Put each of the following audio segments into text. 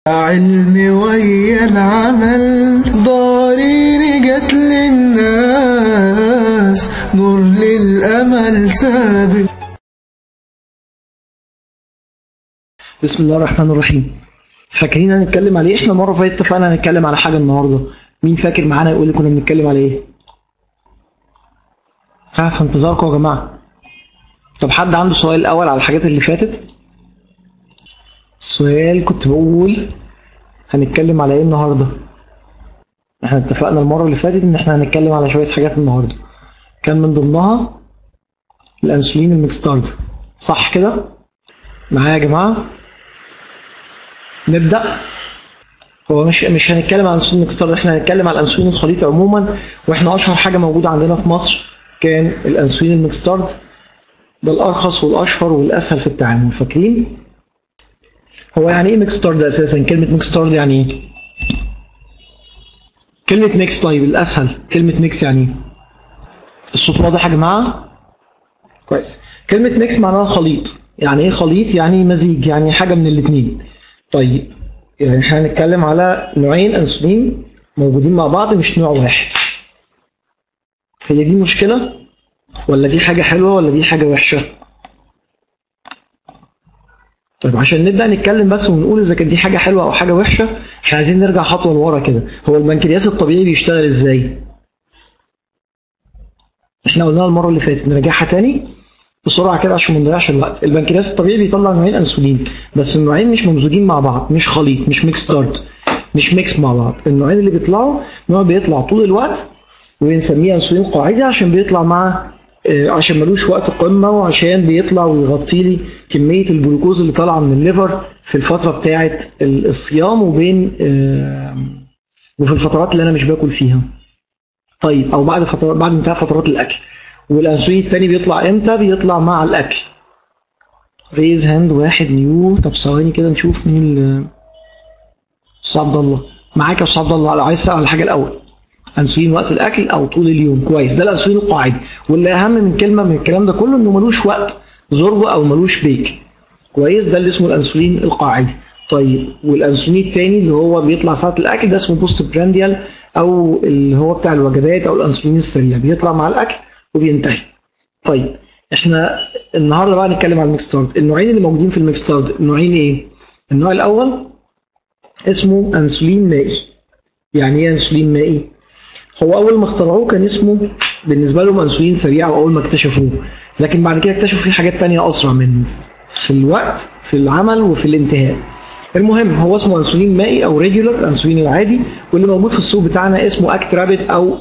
علمي ويا العمل ضارين جت للناس نور للأمل سابق. بسم الله الرحمن الرحيم. فاكرين هنتكلم على ايه؟ احنا المره اللي فاتت اتفقنا هنتكلم على حاجه النهارده. مين فاكر معانا يقول لي كنا بنتكلم على ايه؟ في انتظاركم يا جماعه. طب حد عنده سؤال الاول على الحاجات اللي فاتت؟ السؤال كنت بقول هنتكلم على ايه النهارده؟ احنا اتفقنا المره اللي فاتت ان احنا هنتكلم على شويه حاجات النهارده، كان من ضمنها الانسولين الميكستارد، صح كده؟ معايا يا جماعه؟ نبدا. هو مش هنتكلم عن الانسولين الميكستارد، احنا هنتكلم عن الانسولين الخليطي عموما، واحنا اشهر حاجه موجوده عندنا في مصر كان الانسولين الميكستارد، ده الارخص والاشهر والاسهل في التعامل. فاكرين؟ هو يعني ايه ميكستارد اساسا؟ كلمه ميكستارد يعني ايه؟ كلمه ميكس. طيب الاسهل كلمه ميكس يعني ايه؟ الصوت واضح يا جماعه؟ كويس. كلمه ميكس معناها خليط. يعني ايه خليط؟ يعني مزيج، يعني حاجه من الاثنين. طيب يعني احنا هنتكلم على نوعين انسولين موجودين مع بعض، مش نوع واحد. هي دي مشكله ولا دي حاجه حلوه ولا دي حاجه وحشه؟ طيب عشان نبدا نتكلم بس ونقول اذا كانت دي حاجه حلوه او حاجه وحشه، احنا عايزين نرجع خطوه لورا كده. هو البنكرياس الطبيعي بيشتغل ازاي؟ احنا قلناها المره اللي فاتت، نراجعها تاني بسرعه كده عشان ما نضيعش الوقت. البنكرياس الطبيعي بيطلع نوعين انسولين، بس النوعين مش ممزوجين مع بعض، مش خليط، مش ميكس ستارت، مش ميكس مع بعض. النوعين اللي بيطلعوا نوع بيطلع طول الوقت وبنسميه انسولين قاعدي عشان بيطلع مع عشان ملوش وقت قمه، وعشان بيطلع ويغطي لي كميه الجلوكوز اللي طالعه من الليفر في الفتره بتاعه الصيام وبين وفي الفترات اللي انا مش باكل فيها. طيب او بعد انتهاء فترات الاكل. والانسولين الثاني بيطلع امتى؟ بيطلع مع الاكل. ريز هاند واحد نيو. طب ثواني كده نشوف مين استاذ عبد الله. معاك يا استاذ عبد الله؟ لو عايز تسال على حاجه الاول، انسولين وقت الاكل او طول اليوم. كويس، ده الانسولين القاعدي. واللي اهم من كلمه من الكلام ده كله انه ملوش وقت ذروه او ملوش بيك. كويس، ده اللي اسمه الانسولين القاعدي. طيب والانسولين الثاني اللي هو بيطلع ساعه الاكل ده اسمه بوست برانديال، او اللي هو بتاع الوجبات او الانسولين السريع، بيطلع مع الاكل وبينتهي. طيب احنا النهارده بقى نتكلم عن الميكستارد. النوعين اللي موجودين في الميكستارد النوعين ايه؟ النوع الاول اسمه انسولين مائي. يعني ايه انسولين مائي؟ هو اول ما اخترعوه كان اسمه بالنسبه لهم انسولين سريع، واول ما اكتشفوه، لكن بعد كده اكتشفوا فيه حاجات تانية اسرع منه في الوقت في العمل وفي الانتهاء. المهم هو اسمه انسولين مائي او ريجولار، الانسولين العادي، واللي موجود في السوق بتاعنا اسمه اكت رابيد او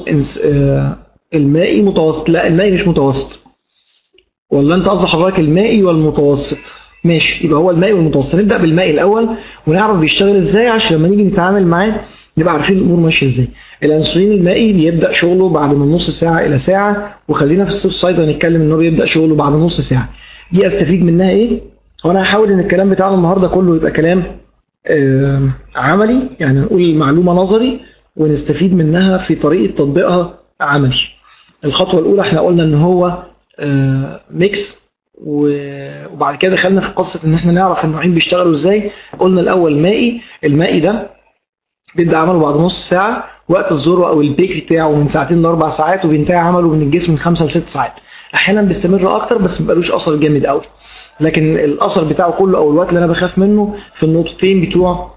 المائي متوسط. لا المائي مش متوسط، ولا انت قصد حضرتك المائي والمتوسط؟ ماشي، يبقى هو المائي والمتوسط. نبدا بالمائي الاول ونعرف بيشتغل ازاي عشان لما نيجي نتعامل معاه نبقى عارفين الامور ماشيه ازاي. الانسولين المائي بيبدا شغله بعد من نص ساعه الى ساعه، وخلينا في السيف سايد هنتكلم ان هو بيبدا شغله بعد نص ساعه. دي استفيد منها ايه؟ وانا هحاول ان الكلام بتاعنا النهارده كله يبقى كلام عملي، يعني نقول المعلومه نظري ونستفيد منها في طريقه تطبيقها عملي. الخطوه الاولى احنا قلنا ان هو ميكس، وبعد كده دخلنا في قصه ان احنا نعرف النوعين بيشتغلوا ازاي. قلنا الاول مائي. المائي ده بيبدا عمله بعد نص ساعه، وقت الذروه او البيك بتاعه من 2 ل 4 ساعات، وبينتهي عمله من الجسم من 5 ل 6 ساعات. احيانا بيستمر اكتر بس ما بيبقاش اثر جامد قوي، لكن الاثر بتاعه كله او الوقت اللي انا بخاف منه في النقطتين بتوع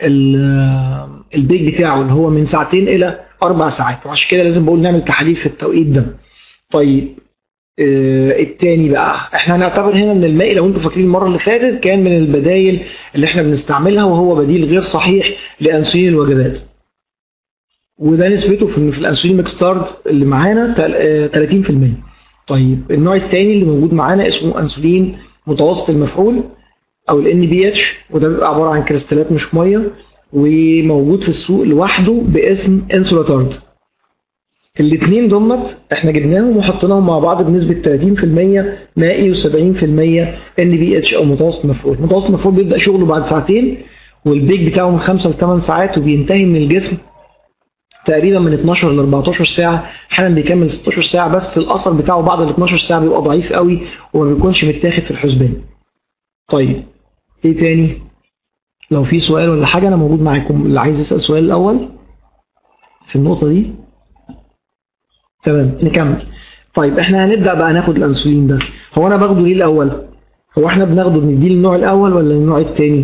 البيك بتاعه اللي هو من 2 إلى 4 ساعات، وعشان كده لازم بقول نعمل تحاليل في التوقيت ده. طيب التاني بقى احنا هنعتبر هنا ان المائي لو انتم فاكرين المره اللي فاتت كان من البدايل اللي احنا بنستعملها، وهو بديل غير صحيح لانسولين الوجبات، وده نسبته في الانسولين ميكستارد اللي معانا 30%. طيب النوع الثاني اللي موجود معانا اسمه انسولين متوسط المفعول او ال NPH، وده بيبقى عباره عن كريستالات مش ميه، وموجود في السوق لوحده باسم انسولاتارد. الاثنين دمت احنا جبناهم وحطيناهم مع بعض بنسبه 30% مائي و70% NPH او متوسط مفعول. متوسط مفعول بيبدا شغله بعد ساعتين، والبيك بتاعه من 5 ل 8 ساعات، وبينتهي من الجسم تقريبا من 12 ل 14 ساعه، احيانا بيكمل 16 ساعه، بس الاثر بتاعه بعد ال 12 ساعه بيبقى ضعيف قوي وما بيكونش متاخد في الحسبان. طيب ايه تاني؟ لو في سؤال ولا حاجه انا موجود معاكم، اللي عايز يسال سؤال الاول في النقطه دي. تمام نكمل. طيب احنا هنبدا بقى ناخد الانسولين ده. هو انا باخده ليه الاول؟ هو احنا بناخده بنديه للنوع الاول ولا للنوع الثاني؟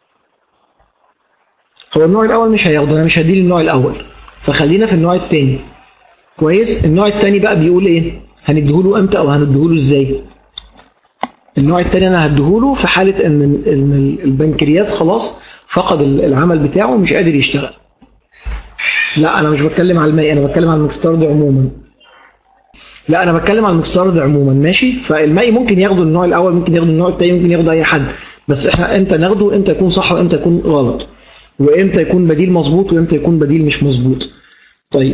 هو النوع الاول مش هياخده، انا مش هديه للنوع الاول، فخلينا في النوع الثاني. كويس. النوع الثاني بقى بيقول ايه؟ هنديهوله امتى او هنديهوله ازاي؟ النوع الثاني انا هديهوله في حاله ان البنكرياس خلاص فقد العمل بتاعه ومش قادر يشتغل. لا انا مش بتكلم على المائي، انا بتكلم على المكستارد عموما. لا انا بتكلم على المكستارد عموما. ماشي. فالمائي ممكن ياخده النوع الاول، ممكن ياخده النوع الثاني، ممكن ياخده اي حد، بس احنا امتى ناخده، امتى يكون صح وامتى يكون غلط، وامتى يكون بديل مظبوط وامتى يكون بديل مش مظبوط. طيب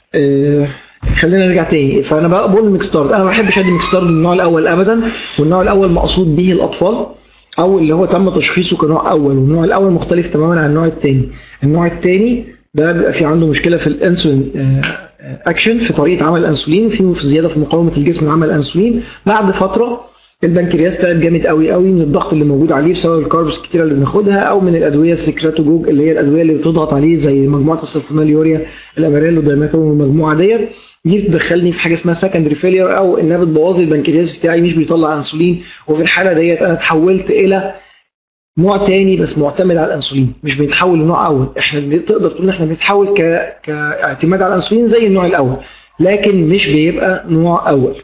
خلينا نرجع تاني. فانا بقول المكستارد، انا ما بحبش ادي مكستارد النوع الاول ابدا، والنوع الاول مقصود به الاطفال او اللي هو تم تشخيصه كنوع اول، والنوع الاول مختلف تماما عن النوع الثاني. النوع الثاني ده بيبقى في عنده مشكله في الانسولين اكشن، في طريقه عمل الانسولين، في زياده في مقاومه الجسم لعمل الانسولين. بعد فتره البنكرياس تعب جامد قوي قوي من الضغط اللي موجود عليه بسبب الكاربس الكتيره اللي بناخدها، او من الادويه السكراتوجوج اللي هي الادويه اللي بتضغط عليه زي مجموعه السلفونيليوريا، الاماريل ودايماتوم، والمجموعه دي بتدخلني في حاجه اسمها سكندري فيلير، او انها بتبوظ لي البنكرياس بتاعي مش بيطلع انسولين. وفي الحاله ديت انا اتحولت الى نوع تاني بس معتمد على الانسولين، مش بنتحول لنوع اول. احنا تقدر تقول ان احنا بنتحول كاعتماد على الانسولين زي النوع الاول، لكن مش بيبقى نوع اول.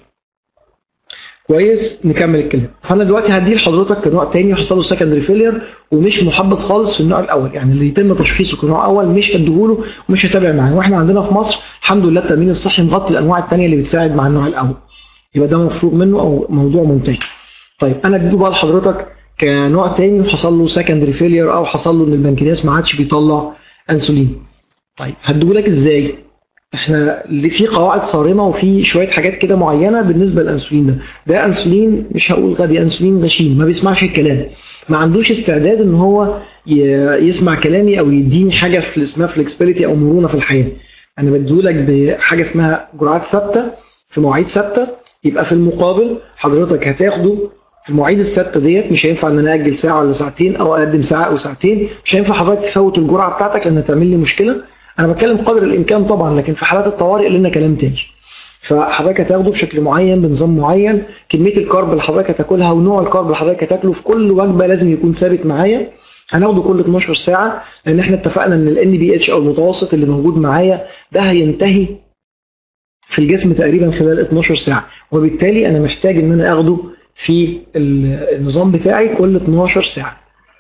كويس. نكمل الكلام. فانا دلوقتي هديه لحضرتك كنوع تاني يحصل له سكندري فيلير ومش محبذ خالص في النوع الاول، يعني اللي يتم تشخيصه كنوع اول مش هديهوله ومش هتابع معاه. واحنا عندنا في مصر الحمد لله التامين الصحي مغطي الانواع الثانيه اللي بتساعد مع النوع الاول، يبقى ده مفروغ منه او موضوع منتهي. طيب انا اديته بقى لحضرتك كنوع تاني وحصل له سكندري فيلير او حصل له ان البنكرياس ما عادش بيطلع انسولين. طيب هديهولك ازاي؟ احنا اللي في قواعد صارمه وفي شويه حاجات كده معينه بالنسبه للانسولين ده انسولين مش هقول غبي، انسولين غشيم، ما بيسمعش الكلام، ما عندوش استعداد ان هو يسمع كلامي او يديني حاجه في اسمها فلكسبيليتي او مرونه في الحياه. انا بديهولك بحاجه اسمها جرعات ثابته في مواعيد ثابته، يبقى في المقابل حضرتك هتاخده في المواعيد الثابته ديت. مش هينفع ان انا اجل ساعه ولا ساعتين او اقدم ساعه او ساعتين، مش هينفع حضرتك تفوت الجرعه بتاعتك لان هتعمل لي مشكله. انا بتكلم قدر الامكان طبعا، لكن في حالات الطوارئ لنا كلام تاني. فحضرتك هتاخده بشكل معين بنظام معين، كميه الكارب اللي حضرتك هتاكلها ونوع الكارب اللي حضرتك هتاكله في كل وجبه لازم يكون ثابت معايا. هناخده كل 12 ساعه لان احنا اتفقنا ان الNPH او المتوسط اللي موجود معايا ده هينتهي في الجسم تقريبا خلال 12 ساعه، وبالتالي انا محتاج ان انا اخده في النظام بتاعي كل 12 ساعه.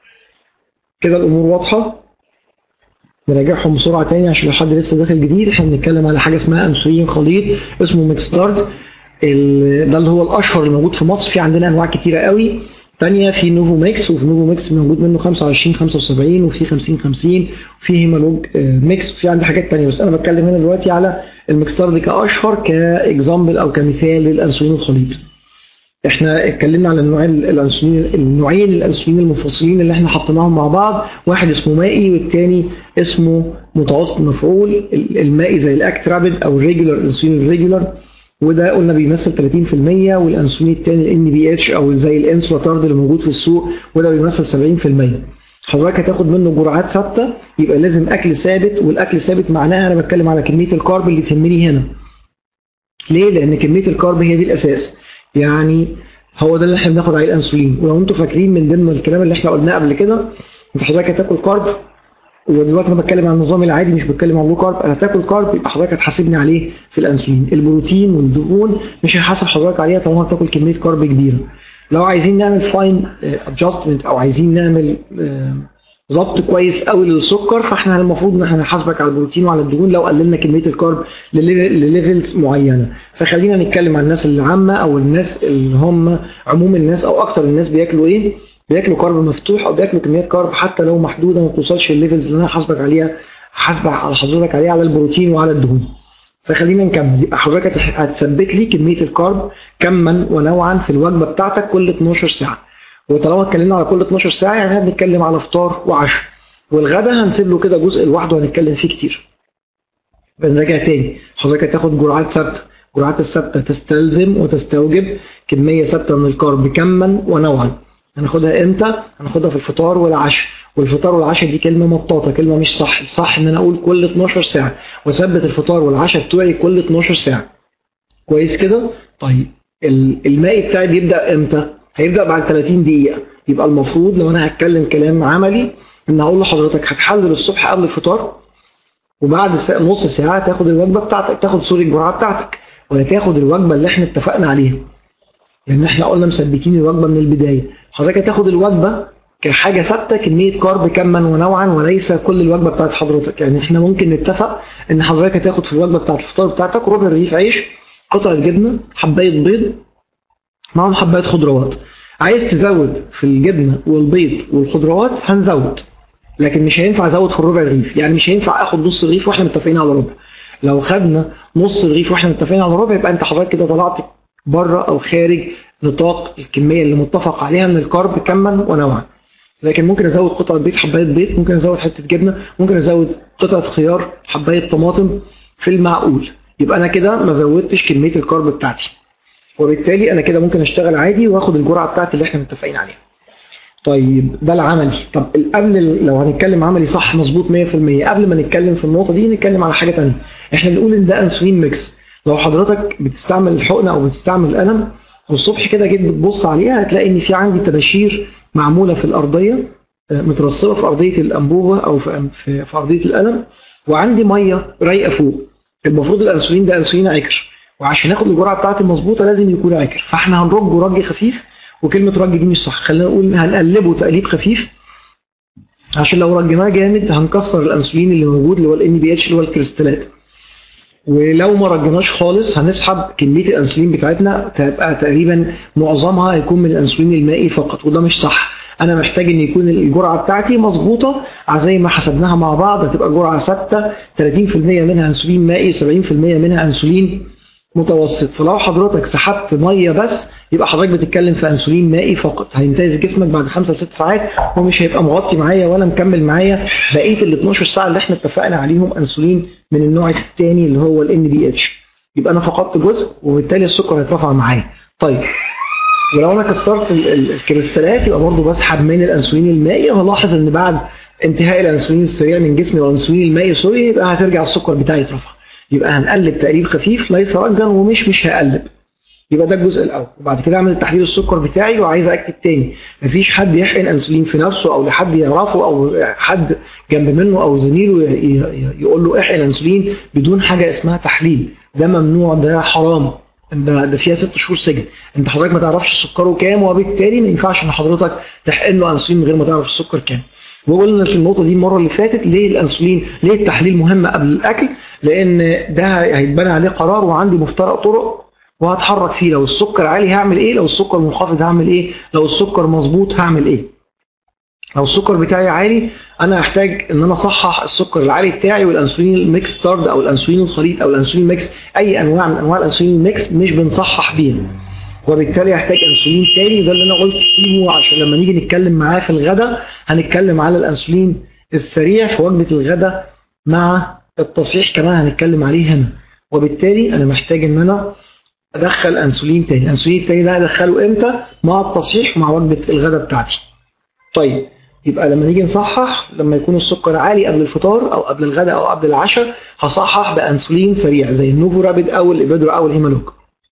كده الامور واضحه. نراجعهم بسرعه تاني عشان لو حد لسه داخل جديد. احنا بنتكلم على حاجه اسمها انسولين خليط اسمه ميكستارد، ده اللي هو الاشهر اللي موجود في مصر. في عندنا انواع كتيره قوي ثانيه، في نوفو ميكس، وفي نوفو ميكس موجود منه 25 75 وفي 50 50 وفي هيمالوج ميكس، وفي عندي حاجات ثانيه، بس انا بتكلم هنا دلوقتي على الميكستارد كاشهر كاكزامبل او كمثال للانسولين الخليط. احنا اتكلمنا على النوعين الانسولين المنفصلين اللي احنا حطيناهم مع بعض، واحد اسمه مائي والثاني اسمه متوسط مفعول. المائي زي الاكت رابيد او الريجولار انسولين الريجولار، وده قلنا بيمثل 30%، والانسولين الثاني NPH او زي الانسولاتارد اللي موجود في السوق وده بيمثل 70%. حضرتك هتاخد منه جرعات ثابته، يبقى لازم اكل ثابت، والاكل ثابت معناها انا بتكلم على كميه الكارب اللي تهمني هنا. ليه؟ لان كميه الكارب هي دي الاساس، يعني هو ده اللي احنا بناخد عليه الانسولين. ولو انتوا فاكرين من ضمن الكلام اللي احنا قلناه قبل كده، انت حضرتك هتاكل كارب، ودلوقتي انا بتكلم عن النظام العادي مش بتكلم عن لو كارب. انا هتاكل كارب يبقى حضرتك هتحاسبني عليه في الانسولين. البروتين والدهون مش هيحاسب حضرتك عليها طالما بتاكل كميه كارب كبيره. لو عايزين نعمل فاين ادجستمنت او عايزين نعمل ضبط كويس قوي للسكر، فاحنا المفروض ان احنا نحاسبك على البروتين وعلى الدهون لو قللنا كميه الكارب لليفلز معينه. فخلينا نتكلم عن الناس العامه او الناس اللي هم عموم الناس او اكتر الناس بياكلوا ايه؟ بياكلوا كارب مفتوح او بياكلوا كميات كارب حتى لو محدوده ما توصلش الليفلز اللي انا هحاسبك عليها، هحاسبك على حضرتك عليها على البروتين وعلى الدهون. فخلينا نكمل. يبقى حضرتك هتثبت لي كميه الكارب كما ونوعا في الوجبه بتاعتك كل 12 ساعه. وطالما اتكلمنا على كل 12 ساعه يعني هنتكلم على فطار وعشاء، والغدا هنسيب له كده جزء لوحده هنتكلم فيه كتير. بنراجع تاني. حضرتك هتاخد جرعات ثابته، الجرعات الثابته تستلزم وتستوجب كميه ثابته من الكارب كما ونوعا. هناخدها امتى؟ هناخدها في الفطار والعشاء، والفطار والعشاء دي كلمه مطاطه، كلمه مش صح. الصح ان انا اقول كل 12 ساعه، واثبت الفطار والعشاء بتوعي كل 12 ساعه. كويس كده؟ طيب المائي بتاعي بيبدا امتى؟ هيبدا بعد 30 دقيقه. يبقى المفروض لو انا هتكلم كلام عملي ان هقول لحضرتك هتحلل الصبح قبل الفطار، وبعد نص ساعه تاخد الوجبه بتاعتك، تاخد الجرعه بتاعتك، ولا تاخد الوجبه اللي احنا اتفقنا عليها. لان احنا قلنا مثبتين الوجبه من البدايه. حضرتك هتاخد الوجبه كحاجه ثابته، كميه كارب كما ونوعا، وليس كل الوجبه بتاعت حضرتك. يعني احنا ممكن نتفق ان حضرتك هتاخد في الوجبه بتاعت الفطار بتاعتك ربع رغيف عيش، قطعه جبنه، حبايه بيض، معاهم حبايه خضروات. عايز تزود في الجبنه والبيض والخضروات هنزود، لكن مش هينفع ازود في الربع رغيف. يعني مش هينفع اخد نص رغيف واحنا متفقين على ربع. لو خدنا نص رغيف واحنا متفقين على ربع يبقى انت حضرتك كده طلعت بره او خارج نطاق الكميه اللي متفق عليها من الكارب كما ونوعا. لكن ممكن ازود قطعه بيض، حبايه بيض، ممكن ازود حته جبنه، ممكن ازود قطعه خيار، حبايه طماطم، في المعقول. يبقى انا كده ما زودتش كميه الكارب بتاعتي، وبالتالي انا كده ممكن اشتغل عادي واخد الجرعه بتاعتي اللي احنا متفقين عليها. طيب ده العملي. طب قبل لو هنتكلم عملي صح مظبوط 100%، قبل ما نتكلم في النقطه دي نتكلم على حاجه ثانيه. احنا بنقول ان ده انسولين ميكس. لو حضرتك بتستعمل الحقنه او بتستعمل القلم والصبح كده جيت بتبص عليها هتلاقي ان في عندي تباشير معموله في الارضيه، مترصبه في ارضيه الانبوبه او في ارضيه القلم، وعندي ميه رايقه فوق. المفروض الانسولين ده انسولين عكر، وعشان اخد الجرعه بتاعتي المظبوطه لازم يكون عكر. فاحنا هنرجه رج خفيف، وكلمه رج دي مش صح، خلينا نقول هنقلبه تقليب خفيف، عشان لو رجناه جامد هنكسر الانسولين اللي موجود اللي هو الان بي اتش اللي هو الكريستالات. ولو ما رجناش خالص هنسحب كميه الانسولين بتاعتنا، تبقى تقريبا معظمها هيكون من الانسولين المائي فقط، وده مش صح. انا محتاج ان يكون الجرعه بتاعتي مظبوطه زي ما حسبناها مع بعض، هتبقى جرعه ثابته 30% منها انسولين مائي، 70% منها انسولين متوسط. فلو حضرتك سحبت ميه بس يبقى حضرتك بتتكلم في انسولين مائي فقط، هينتهي في جسمك بعد 5 ل 6 ساعات ومش هيبقى مغطي معايا ولا مكمل معايا بقيه ال 12 ساعه اللي احنا اتفقنا عليهم انسولين من النوع الثاني اللي هو الان بي اتش. يبقى انا فقدت جزء وبالتالي السكر هيترفع معايا. طيب ولو انا كسرت الكريستالات يبقى برضه بسحب من الانسولين المائي، وهلاحظ ان بعد انتهاء الانسولين السريع من جسمي والانسولين المائي سوري يبقى هترجع السكر بتاعي يترفع. يبقى هنقلب تقليب خفيف ليس رجا ومش هقلب. يبقى ده الجزء الاول. وبعد كده اعمل تحليل السكر بتاعي، وعايز اكد تاني مفيش حد يحقن انسولين في نفسه او لحد يعرفه او حد جنب منه او زميله يقول له احقن انسولين بدون حاجه اسمها تحليل. ده ممنوع، ده حرام، ده فيها 6 شهور سجن. انت حضرتك ما تعرفش سكره كام، وبالتالي ما ينفعش ان حضرتك تحقن له انسولين من غير ما تعرف السكر كام. وقلنا في النقطه دي المره اللي فاتت ليه الانسولين، ليه التحليل مهم قبل الاكل، لان ده هيتبنى عليه قرار وعندي مفترق طرق وهتحرك فيه. لو السكر عالي هعمل ايه، لو السكر منخفض هعمل ايه، لو السكر مظبوط هعمل ايه. لو السكر بتاعي عالي انا هحتاج ان انا اصحح السكر العالي بتاعي، والانسولين الميكس ستارد او الانسولين الخليط او الانسولين ميكس، اي انواع من انواع الانسولين الميكس مش بنصحح بيها، وبالتالي هحتاج انسولين تاني. ده اللي انا قلت سيبه عشان لما نيجي نتكلم معاه في الغداء هنتكلم على الانسولين السريع في وجبه الغداء مع التصحيح كمان هنتكلم عليه هنا. وبالتالي انا محتاج ان انا ادخل انسولين تاني. الانسولين التاني ده هدخله امتى؟ مع التصحيح مع وجبه الغداء بتاعتي. طيب يبقى لما نيجي نصحح لما يكون السكر عالي قبل الفطار او قبل الغداء او قبل العشاء هصحح بانسولين سريع زي النوفو رابيد او الابيدرا او الهيمالوج.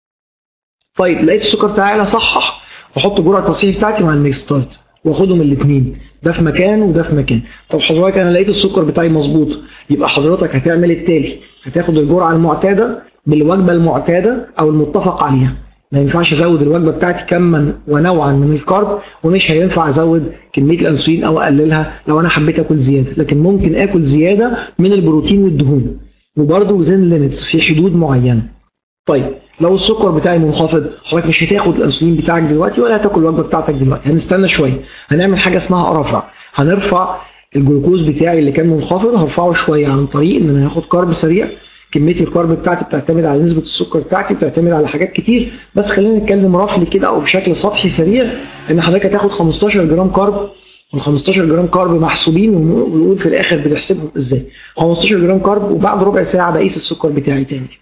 طيب لقيت السكر بتاعي اصحح واحط جرعه التصحيح بتاعتي مع الميكس ستارت واخدهم الاثنين، ده في مكان وده في مكان. طب حضرتك انا لقيت السكر بتاعي مظبوط، يبقى حضرتك هتعمل التالي، هتاخد الجرعه المعتاده بالوجبه المعتاده او المتفق عليها. ما ينفعش ازود الوجبه بتاعتي كما ونوعا من الكارب، ومش هينفع ازود كميه الانسولين او اقللها لو انا حبيت اكل زياده، لكن ممكن اكل زياده من البروتين والدهون، وبرده وزن ليميتس في حدود معينه. طيب لو السكر بتاعي منخفض حضرتك مش هتاخد الانسولين بتاعك دلوقتي ولا هتاكل الوجبه بتاعتك دلوقتي، هنستنى شويه، هنعمل حاجه اسمها رفع. هنرفع الجلوكوز بتاعي اللي كان منخفض، هرفعه شويه عن طريق ان انا هاخد كارب سريع. كميه الكارب بتاعتي بتعتمد على نسبه السكر بتاعتي، بتعتمد على حاجات كتير، بس خلينا نتكلم رفلي كده او بشكل سطحي سريع ان حضرتك هتاخد 15 جرام كارب، وال 15 جرام كارب محسوبين ونقول في الاخر بنحسبهم ازاي. 15 جرام كارب وبعد ربع ساعه بقيس السكر بتاعي تاني.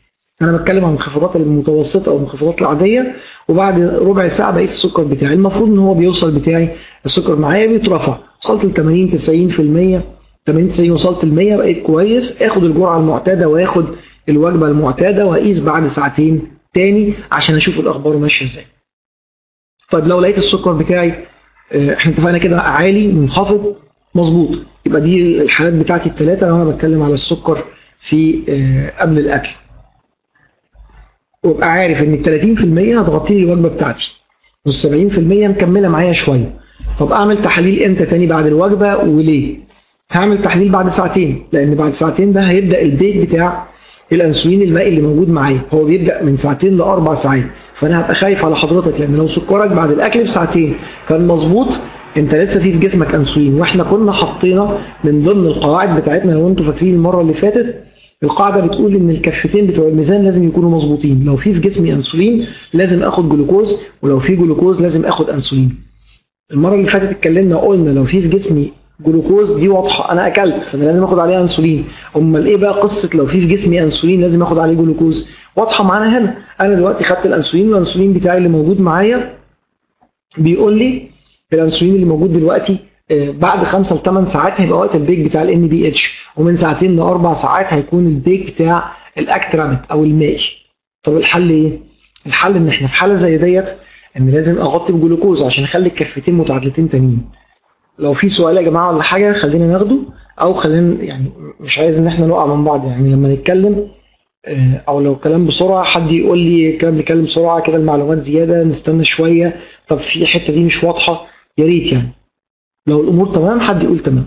انا بتكلم عن المنخفضات المتوسطه او المنخفضات العاديه، وبعد ربع ساعه بقيس السكر بتاعي. المفروض ان هو بيوصل بتاعي السكر معايا بيترفع، وصلت ل 80 90%، 80 90 وصلت ل 100 بقيت كويس. اخد الجرعه المعتاده واخد الوجبه المعتاده واقيس بعد ساعتين تاني عشان اشوف الاخبار ماشيه ازاي. طيب لو لقيت السكر بتاعي احنا اتفقنا كده عالي منخفض مظبوط، يبقى دي الحالات بتاعتي الثلاثه لو انا بتكلم على السكر في قبل الاكل. وابقى عارف ان ال 30% هتغطي لي الوجبه بتاعتي وال 70% مكمله معايا شويه. طب اعمل تحاليل امتى تاني بعد الوجبه وليه؟ هعمل تحليل بعد ساعتين، لان بعد ساعتين ده هيبدا البيك بتاع الانسولين المائي اللي موجود معايا، هو بيبدا من ساعتين ل4 ساعات. فانا هبقى خايف على حضرتك، لان لو سكرك بعد الاكل بساعتين كان مظبوط انت لسه في جسمك انسولين. واحنا كنا حاطينا من ضمن القواعد بتاعتنا لو انتوا فاكرين المره اللي فاتت، القاعده بتقول ان الكفتين بتوع الميزان لازم يكونوا مظبوطين. لو في جسمي انسولين لازم اخد جلوكوز، ولو في جلوكوز لازم اخد انسولين. المره اللي فاتت اتكلمنا قلنا لو في جسمي جلوكوز دي واضحه، انا اكلت فانا لازم اخد عليها انسولين. امال ايه بقى قصه لو في جسمي انسولين لازم اخد عليه جلوكوز؟ واضحه معانا هنا. انا دلوقتي خدت الانسولين، والانسولين بتاعي اللي موجود معايا بيقول لي الانسولين اللي موجود دلوقتي بعد 5 ل 8 ساعات هيبقى وقت البيك بتاع الان بي اتش، ومن ساعتين ل4 ساعات هيكون البيك بتاع الاكتراميد او المائي. طب الحل ايه؟ الحل ان احنا في حاله زي ديت ان لازم اغطي بجلوكوز عشان اخلي الكفتين متعادلتين تانيين. لو في سؤال يا جماعه ولا حاجه خلينا ناخده، او خلينا يعني مش عايز ان احنا نقع من بعض، يعني لما نتكلم او لو كلام بسرعه حد يقول لي كلام نتكلم بسرعه كده، المعلومات زياده نستنى شويه، طب في الحته دي مش واضحه يا ريت يعني. لو الامور تمام حد يقول تمام،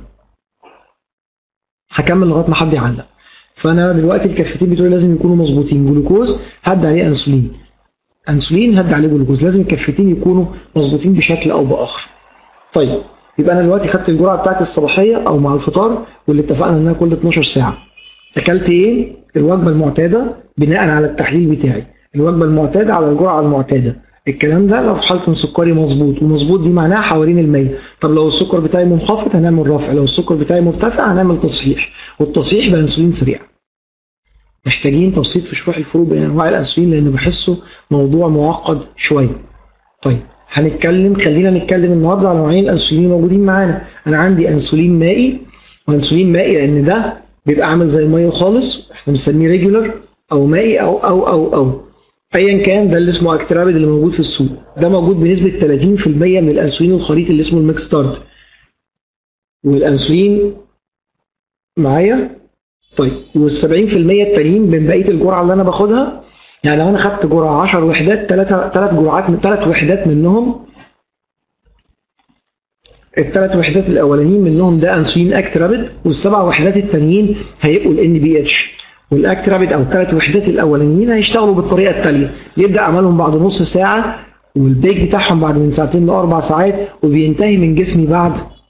هكمل لغايه ما حد يعلق. فانا دلوقتي الكفتين بتوعي لازم يكونوا مظبوطين، جلوكوز هدي عليه انسولين، انسولين هدي عليه جلوكوز، لازم الكفتين يكونوا مظبوطين بشكل او باخر. طيب يبقى انا دلوقتي خدت الجرعه بتاعتي الصباحيه او مع الفطار، واللي اتفقنا انها كل 12 ساعه. اكلت ايه؟ الوجبه المعتاده بناء على التحليل بتاعي، الوجبه المعتاده على الجرعه المعتاده. الكلام ده لو في حاله ان سكري مظبوط، ومظبوط دي معناها حوالين ال100. طب لو السكر بتاعي منخفض هنعمل رفع، لو السكر بتاعي مرتفع هنعمل تصحيح، والتصحيح بانسولين سريع. محتاجين تبسيط في شروح الفروق بين انواع الانسولين لان بحسه موضوع معقد شويه. طيب خلينا نتكلم النهارده على نوعين الانسولين موجودين معانا. انا عندي انسولين مائي، وانسولين مائي لان ده بيبقى عامل زي الميه خالص، احنا بنسميه ريجولار او مائي او ايا كان، ده اللي اسمه اكترابيد اللي موجود في السوق. ده موجود بنسبه 30% من الانسولين الخليط اللي اسمه الميكس ستارت. والانسولين معايا طيب، وال70% التانيين من بقيه الجرعه اللي انا باخدها، يعني لو انا خدت جرعه 10 وحدات، 3 وحدات منهم، ال3 وحدات الاولانيين منهم ده انسولين اكترابيد، وال7 وحدات التانيين هيبقوا الان بي اتش. والاكترابيد او ال3 وحدات الاولانيين هيشتغلوا بالطريقه التاليه، يبدا عملهم بعد نص ساعه، والبيك بتاعهم بعد من ساعتين ل4 ساعات، وبينتهي من جسمي بعد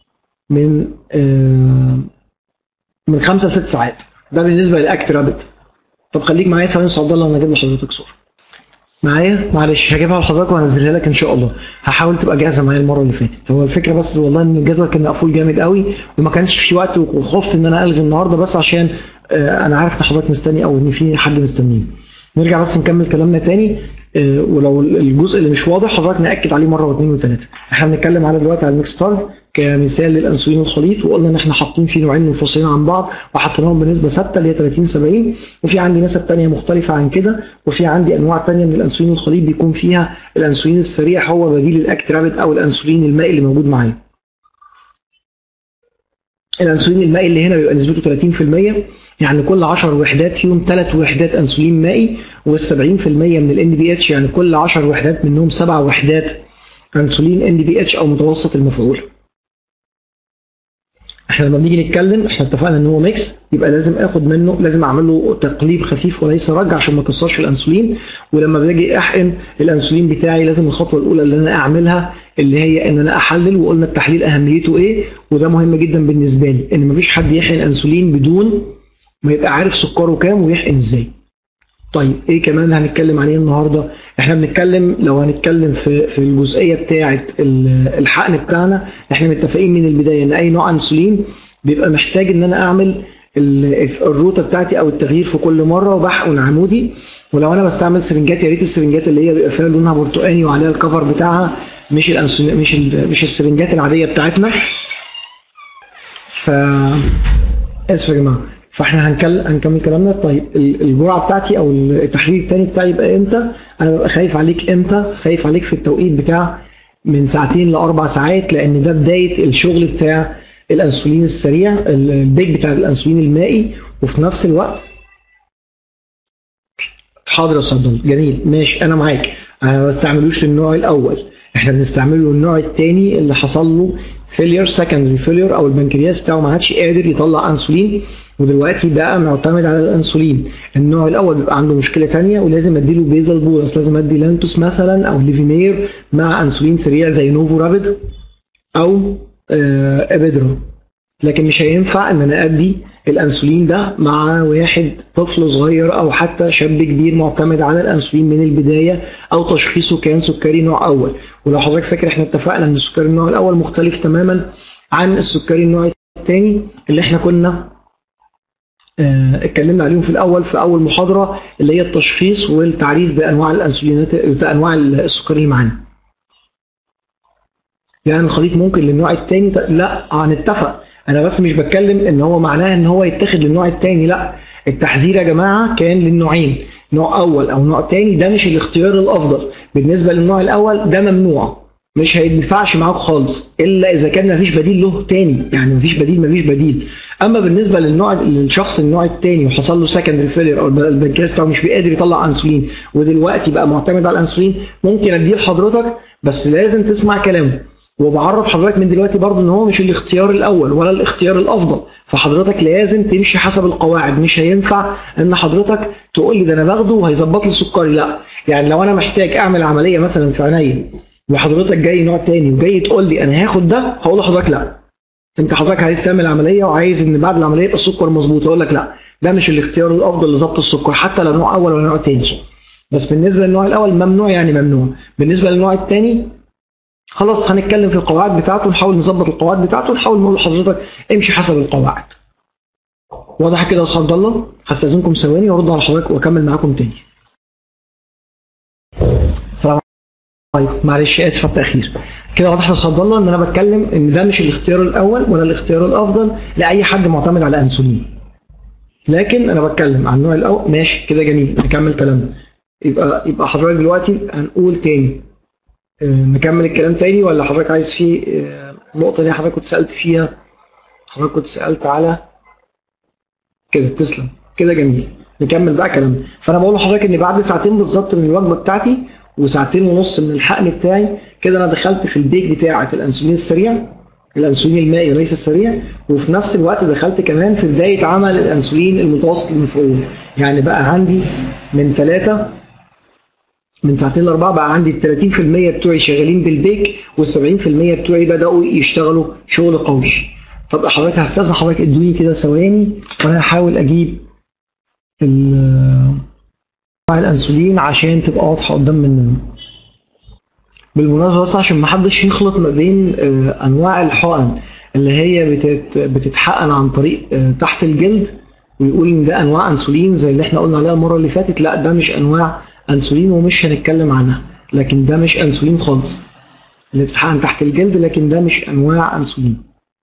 من 5 ل 6 ساعات. ده بالنسبه للاكترابيد. طب خليك معايا ثواني يا عبد الله وانا هجيب لحضرتك صوره. معايا معلش هجيبها لحضرتك وهنزلها لك ان شاء الله. هحاول تبقى جاهزه معايا المره اللي فاتت. هو الفكره بس والله ان الجدول كان مقفول جامد قوي، وما كانش في وقت، وخفت ان انا الغي النهارده بس عشان انا عارف ان حضرتك مستني او ان في حد مستنيني. نرجع بس نكمل كلامنا تاني، ولو الجزء اللي مش واضح حضرتك ناكد عليه مره واثنين وثلاثه. احنا بنتكلم على دلوقتي على الميكس ستارت كمثال للانسولين الخليط، وقلنا ان احنا حاطين فيه نوعين منفصلين عن بعض وحطيناهم بنسبه ثابته اللي هي 30-70، وفي عندي نسب ثانيه مختلفه عن كده، وفي عندي انواع ثانيه من الانسولين الخليط بيكون فيها الانسولين السريع هو بديل الاكترابيد او الانسولين المائي اللي موجود معايا. الانسولين المائي اللي هنا بيبقى نسبته 30%، يعني كل 10 وحدات فيهم 3 وحدات انسولين مائي، وال70% من الان بي اتش يعني كل 10 وحدات منهم 7 وحدات انسولين ان بي اتش او متوسط المفعول. احنا لما بنيجي نتكلم احنا اتفقنا ان هو ميكس، يبقى لازم اخد منه، لازم اعمل له تقليب خفيف وليس رج عشان ما اكسرش الانسولين. ولما باجي احقن الانسولين بتاعي لازم الخطوه الاولى اللي انا اعملها اللي هي ان انا احلل، وقلنا التحليل اهميته ايه، وده مهم جدا بالنسبه لي، ان مفيش حد يحقن انسولين بدون ما يبقى عارف سكره كام ويحقن ازاي. طيب ايه كمان هنتكلم عليه النهارده؟ احنا بنتكلم لو هنتكلم في الجزئيه بتاعه الحقن بتاعنا، احنا متفقين من البدايه ان اي نوع انسولين بيبقى محتاج ان انا اعمل الروته بتاعتي او التغيير في كل مره، وبحقن عمودي. ولو انا بستعمل سرنجات يا ريت السرنجات اللي هي بيبقى فيها لونها برتقاني وعليها الكفر بتاعها، مش السرنجات العاديه بتاعتنا. اسف يا جماعه. فاحنا هنكمل كلامنا. طيب الجرعه بتاعتي او التحليل الثاني بتاعي يبقى امتى؟ انا ببقى خايف عليك امتى؟ خايف عليك في التوقيت بتاع من 2 ل4 ساعات، لان ده بدايه الشغل بتاع الانسولين السريع، البيك بتاع الانسولين المائي. وفي نفس الوقت حاضر يا استاذ جميل ماشي انا معاك. انا ما بستعملوش للنوع الاول، احنا بنستعمله للنوع الثاني اللي حصل له فيلير، سكندري فيلير، او البنكرياس بتاعه ما عادش قادر يطلع انسولين ودلوقتي بقى معتمد على الانسولين. النوع الاول بيبقى عنده مشكله ثانيه ولازم اديله بيزل بولس، لازم ادي لانتوس مثلا او ليفينير مع انسولين سريع زي نوفو رابيد او ابيدرا. لكن مش هينفع ان انا ادي الانسولين ده مع واحد طفل صغير او حتى شاب كبير معتمد على الانسولين من البدايه او تشخيصه كان سكري نوع اول. ولو حضرتك فاكر احنا اتفقنا ان السكري النوع الاول مختلف تماما عن السكري النوع الثاني اللي احنا كنا اتكلمنا عليهم في الاول في اول محاضره، اللي هي التشخيص والتعريف بانواع الانسولينات، بانواع السكري اللي معانا. يعني الخليط ممكن للنوع الثاني؟ لا هنتفق، انا بس مش بتكلم ان هو معناه ان هو يتاخد للنوع الثاني، لا. التحذير يا جماعه كان للنوعين، نوع اول او نوع ثاني، ده مش الاختيار الافضل. بالنسبه للنوع الاول ده ممنوع، مش هينفعش معاك خالص الا اذا كان مفيش بديل له تاني، يعني مفيش بديل. اما بالنسبه للشخص النوع الثاني وحصل له سكندري فيلير او البنكرياس بتاعه مش بيقدر يطلع انسولين ودلوقتي بقى معتمد على الانسولين، ممكن اديه لحضرتك بس لازم تسمع كلامه. وبعرف حضرتك من دلوقتي برضه ان هو مش الاختيار الاول ولا الاختيار الافضل، فحضرتك لازم تمشي حسب القواعد. مش هينفع ان حضرتك تقول لي ده انا باخده وهيظبط لي سكري، لا. يعني لو انا محتاج اعمل عمليه مثلا في عينيا وحضرتك جاي نوع تاني وجاي تقول لي انا هاخد ده، هقول لحضرتك لا. انت حضرتك عايز تعمل عمليه وعايز ان بعد العمليه يبقى السكر مظبوط، اقول لك لا، ده مش الاختيار الافضل لظبط السكر حتى لو نوع اول ولا نوع تاني. بس بالنسبه للنوع الاول ممنوع، يعني ممنوع. بالنسبه للنوع الثاني خلاص هنتكلم في القواعد بتاعته، نحاول نظبط القواعد بتاعته، نحاول نقول لحضرتك امشي حسب القواعد. واضح كده يا استاذ عبد الله؟ هستاذنكم ثواني وارد على حضرتك واكمل معاكم تاني. السلام عليكم، معلش اسف على التاخير. كده واضح يا استاذ عبد الله ان انا بتكلم ان ده مش الاختيار الاول ولا الاختيار الافضل لاي حد معتمد على انسولين، لكن انا بتكلم عن النوع الاول. ماشي كده جميل، نكمل كلامنا. يبقى حضرتك دلوقتي هنقول تاني، نكمل الكلام تاني ولا حضرتك عايز فيه النقطة دي حضرتك كنت سألت فيها؟ حضرتك كنت سألت على كده، تسلم كده جميل. نكمل بقى كلامنا. فأنا بقول لحضرتك إن بعد ساعتين بالظبط من الوجبة بتاعتي وساعتين ونص من الحقن بتاعي كده أنا دخلت في البيك بتاعة الأنسولين السريع، الأنسولين المائي وليس السريع، وفي نفس الوقت دخلت كمان في بداية عمل الأنسولين المتوسط المفعول. يعني بقى عندي من ساعتين ل4 بقى عندي ال 30% بتوعي شغالين بالبيك وال70% بتوعي بدأوا يشتغلوا شغل قوي. طب حضرتك هستأذن حضرتك ادوني كده ثواني وانا هحاول اجيب الانسولين عشان تبقى واضحه قدام مننا. بالمناسبه بس عشان ما حدش يخلط ما بين انواع الحقن اللي هي بتتحقن عن طريق تحت الجلد ويقول ان ده انواع انسولين زي اللي احنا قلنا عليها المره اللي فاتت، لا ده مش انواع انسولين ومش هنتكلم عنها، لكن ده مش انسولين خالص اللي بتتحقن تحت الجلد، لكن ده مش انواع انسولين.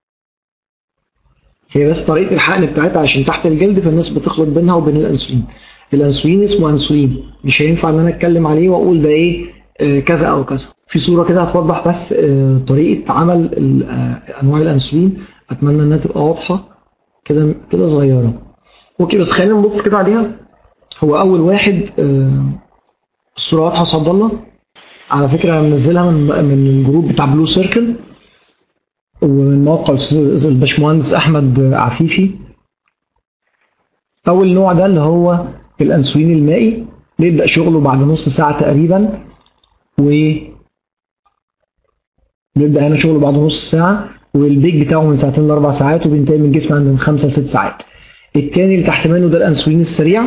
هي بس طريقه الحقن بتاعتها عشان تحت الجلد فالناس بتخلط بينها وبين الانسولين. الانسولين اسمه انسولين، مش هينفع ان انا اتكلم عليه واقول ده ايه كذا او كذا. في صوره كده هتوضح بس طريقه عمل انواع الانسولين، اتمنى انها تبقى واضحه كده صغيره. اوكي بس خلينا نبص كده عليها. هو اول واحد الصوره واضحه صد الله، على فكره انا منزلها من الجروب بتاع بلو سيركل ومن موقع الباشمهندس احمد عفيفي. اول نوع ده اللي هو الانسولين المائي، بيبدا شغله بعد نص ساعه تقريبا، بيبدا هنا شغله بعد نص ساعه والبيك بتاعه من 2 ل4 ساعات وبينتهي من الجسم عند 5 ل 6 ساعات. الثاني اللي تحت منه ده الانسولين السريع،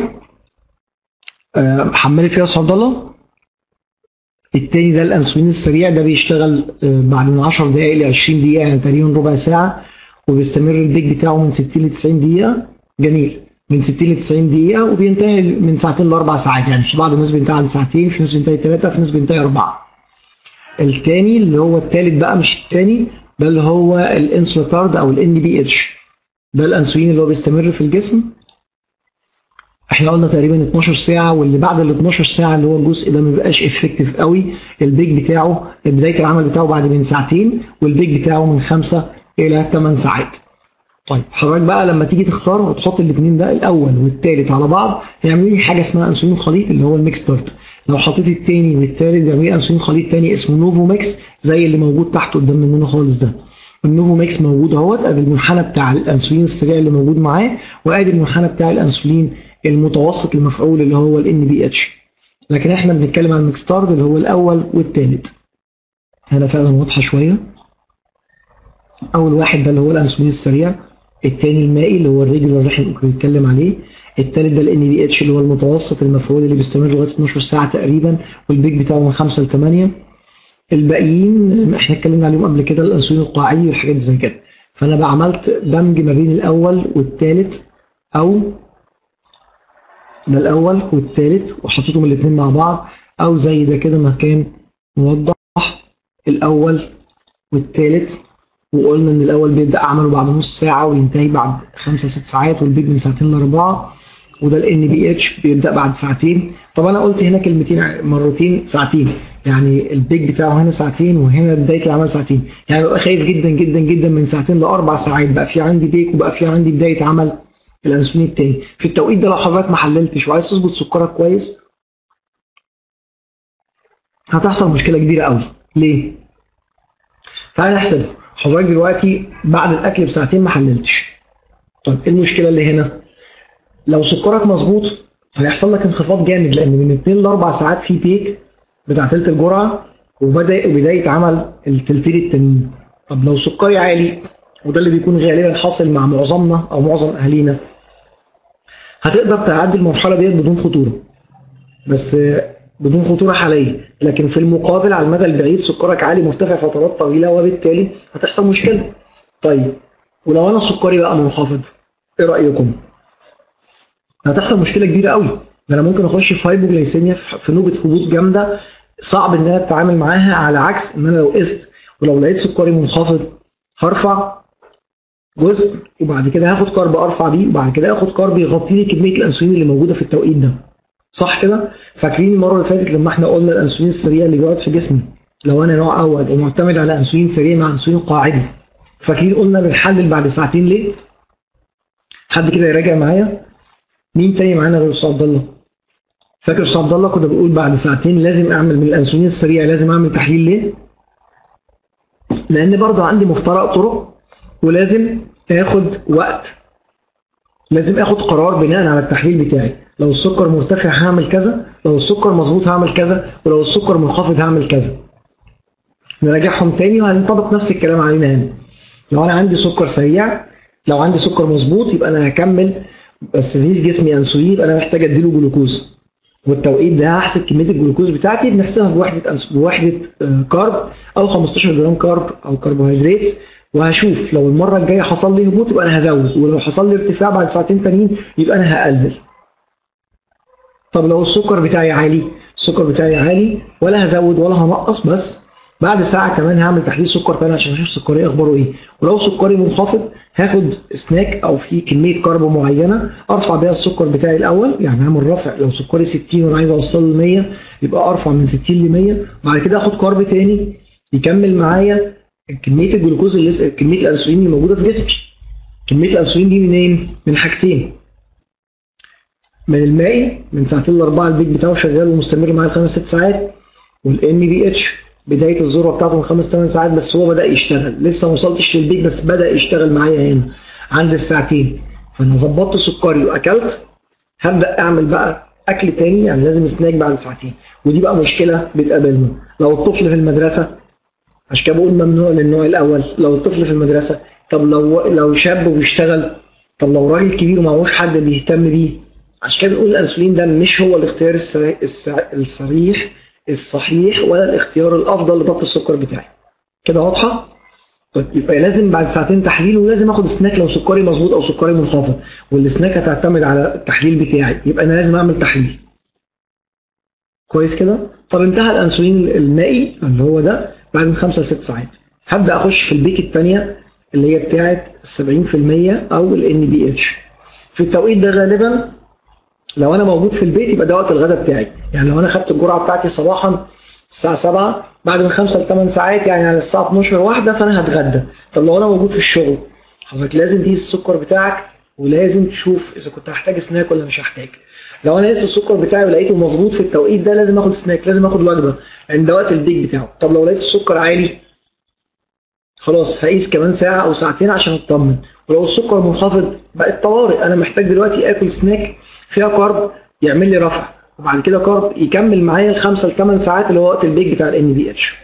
حملت فيها صد الله. التاني ده الانسولين السريع، ده بيشتغل بعد من 10 دقائق ل 20 دقيقه، يعني تقريبا ربع ساعه، وبيستمر البيك بتاعه من 60 ل 90 دقيقه. جميل. من 60 ل 90 دقيقة وبينتهي من ساعتين ل4 ساعات، يعني في بعض الناس بينتهي عند ساعتين، في ناس بينتهي 3، في ناس بينتهي 4. التاني اللي هو التالت بقى، مش التاني ده، اللي هو الانسوليتارد او الان بي اتش، ده الانسولين اللي هو بيستمر في الجسم. احنا قلنا تقريبا 12 ساعة، واللي بعد ال 12 ساعة اللي هو الجزء ده ما بيبقاش افكتيف قوي. البيك بتاعه بداية العمل بتاعه بعد من ساعتين، والبيك بتاعه من 5 إلى 8 ساعات. طيب حضرتك بقى لما تيجي تختار وتحط الاثنين ده الاول والثالث على بعض، هيعمل لي حاجه اسمها انسولين خليط اللي هو الميكس ستارت. لو حطيت الثاني والثالث بيعمل لي انسولين خليط ثاني اسمه نوفو ميكس، زي اللي موجود تحت قدام مننا خالص ده. النوفو ميكس موجود اهوت، ادي المنحنى بتاع الانسولين السريع اللي موجود معاه، وادي المنحنى بتاع الانسولين المتوسط المفعول اللي هو الان بي اتش. لكن احنا بنتكلم عن الميكس ستارت اللي هو الاول والثالث. هنا فعلا واضحه شويه. اول واحد ده اللي هو الانسولين السريع، الثاني المائي اللي هو الريجولار اللي احنا بنتكلم عليه، الثالث ده الان بي اتش اللي هو المتوسط المفعول اللي بيستمر لغايه 12 ساعه تقريبا، والبيك بتاعه من 5 ل 8. الباقيين احنا اتكلمنا عليهم قبل كده، الانسولين القاعدي والحاجات زي كده. فانا بقى عملت دمج ما بين الاول والثالث، او ده الاول والثالث وحطيتهم الاثنين مع بعض، او زي ده كده ما كان موضح الاول والثالث، وقلنا ان الاول بيبدا عمله بعد نص ساعه وينتهي بعد 5 6 ساعات، والبيك من ساعتين ل4. وده الان بي اتش بيبدا بعد ساعتين. طب انا قلت هنا كلمتين مرتين ساعتين، يعني البيك بتاعه هنا ساعتين وهنا بدايه العمل ساعتين، يعني ببقى خايف جدا جدا جدا من ساعتين ل4 ساعات بقى في عندي بيك وبقى في عندي بدايه عمل الانسولين الثاني. في التوقيت ده لو حضرتك ما حللتش وعايز تظبط سكرك كويس، هتحصل مشكله كبيره قوي. ليه؟ تعالى نحسب. حضرتك دلوقتي بعد الاكل بساعتين ما حللتش. طيب ايه المشكله اللي هنا؟ لو سكرك مظبوط هيحصل لك انخفاض جامد، لان من 2 ل 4 ساعات في بيك بتاع تلت الجرعه وبدايه عمل التلتين التانيين. طب لو سكري عالي، وده اللي بيكون غالبا حاصل مع معظمنا او معظم اهالينا، هتقدر تعدي المرحله ديت بدون خطوره، بس بدون خطوره حاليه. لكن في المقابل على المدى البعيد سكرك عالي مرتفع فترات طويله، وبالتالي هتحصل مشكله. طيب ولو انا سكري بقى منخفض، ايه رايكم؟ هتحصل مشكله كبيره قوي. ده انا ممكن اخش في هايبوجلايسيميا، في نوبه هبوط جامده، صعب ان انا اتعامل معاها. على عكس ان انا لو قست ولو لقيت سكري منخفض، هرفع جزء وبعد كده هاخد كارب ارفع بيه، وبعد كده اخد كارب يغطي لي كميه الانسولين اللي موجوده في التوقيت ده. صح كده؟ فاكرين المره اللي فاتت لما احنا قلنا الانسولين السريع اللي بيقعد في جسمي، لو انا نوع اول ومعتمد على انسولين سريع مع انسولين قاعدي، فاكرين قلنا بنحلل بعد ساعتين ليه؟ حد كده يراجع معايا. مين تاني معانا غير استاذ عبد الله؟ فاكر استاذ عبد الله كنا بنقول بعد ساعتين لازم اعمل من الانسولين السريع، لازم اعمل تحليل ليه؟ لان برضه عندي مفترق طرق، ولازم اخد وقت، لازم اخد قرار بناء على التحليل بتاعي. لو السكر مرتفع هعمل كذا، لو السكر مظبوط هعمل كذا، ولو السكر منخفض هعمل كذا. نراجعهم تاني وهنطبق نفس الكلام علينا هنا. لو انا عندي سكر سريع، لو عندي سكر مظبوط يبقى انا هكمل، بس في جسمي انسولين يبقى انا محتاج اديله جلوكوز، والتوقيت ده هحسب كميه الجلوكوز بتاعتي، بنحسبها بوحده كارب او 15 جرام كارب او كربوهيدرات، وهشوف لو المره الجايه حصل لي هبوط يبقى انا هزود، ولو حصل لي ارتفاع بعد ساعتين تانيين يبقى انا هقلل. طب لو السكر بتاعي عالي، السكر بتاعي عالي ولا هزود ولا هنقص، بس بعد ساعه كمان هعمل تحليل سكر تاني عشان اشوف سكري اخباره ايه. ولو سكري منخفض هاخد سناك او في كميه كارب معينه ارفع بيها السكر بتاعي الاول، يعني هعمل رفع. لو سكري 60 وانا عايز اوصله ل 100 يبقى ارفع من 60 ل 100، وبعد كده اخد كارب تاني يكمل معايا كميه الجلوكوز اللي كميه الانسولين اللي موجوده في جسمي. كميه الانسولين دي منين؟ من حاجتين: من المائي من ساعتين ل4 البيك بتاعه شغال ومستمر معايا 5 6 ساعات، والان بي اتش بدايه الذروه بتاعته من 5 8 ساعات، بس هو بدا يشتغل، لسه ما وصلتش للبيك بس بدا يشتغل معايا هنا عند الساعتين. فانا ظبطت سكري واكلت، هبدا اعمل بقى اكل تاني، يعني لازم سناك بعد ساعتين. ودي بقى مشكله بتقابلنا لو الطفل في المدرسه، عشان كده بقول ممنوع للنوع الاول. لو الطفل في المدرسه، طب لو شاب وبيشتغل، طب لو راجل كبير ومعهوش حد بيهتم بيه. عشان كده بنقول الانسولين ده مش هو الاختيار الصحيح ولا الاختيار الافضل لضبط السكر بتاعي. كده واضحه؟ طيب يبقى لازم بعد ساعتين تحليل، ولازم اخد سناك لو سكري مظبوط او سكري منخفض، والسناك هتعتمد على التحليل بتاعي، يبقى انا لازم اعمل تحليل. كويس كده؟ طب انتهى الانسولين المائي اللي هو ده بعد من 5 ل 6 ساعات. هبدا اخش في البيك الثانيه اللي هي بتاعه 70% او الان بي اتش. في التوقيت ده غالبا لو انا موجود في البيت يبقى ده وقت الغداء بتاعي، يعني لو انا خدت الجرعه بتاعتي صباحا الساعه 7 بعد من 5 ل 8 ساعات، يعني على الساعه 12 واحده، فانا هتغدى. طب لو انا موجود في الشغل، حضرتك لازم تقيس السكر بتاعك، ولازم تشوف اذا كنت هحتاج سناك ولا مش هحتاج. لو انا قيست السكر بتاعي ولقيته مظبوط في التوقيت ده لازم اخد سناك، لازم اخد وجبه، لان ده وقت البيك بتاعه. طب لو لقيت السكر عالي، خلاص هقيس كمان ساعه او ساعتين عشان اطمن. ولو السكر منخفض بقت طوارئ، انا محتاج دلوقتي اكل سناك فيها كارب يعمل لي رفع، وبعد كده كارب يكمل معايا ال 5 ل 8 ساعات اللي هو وقت البيك بتاع الان بي اتش.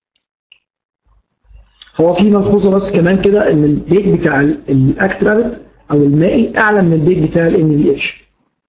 هو في ملحوظه بس كمان كده، ان البيك بتاع الاكت رابت او المائي اعلى من البيك بتاع الان بي اتش.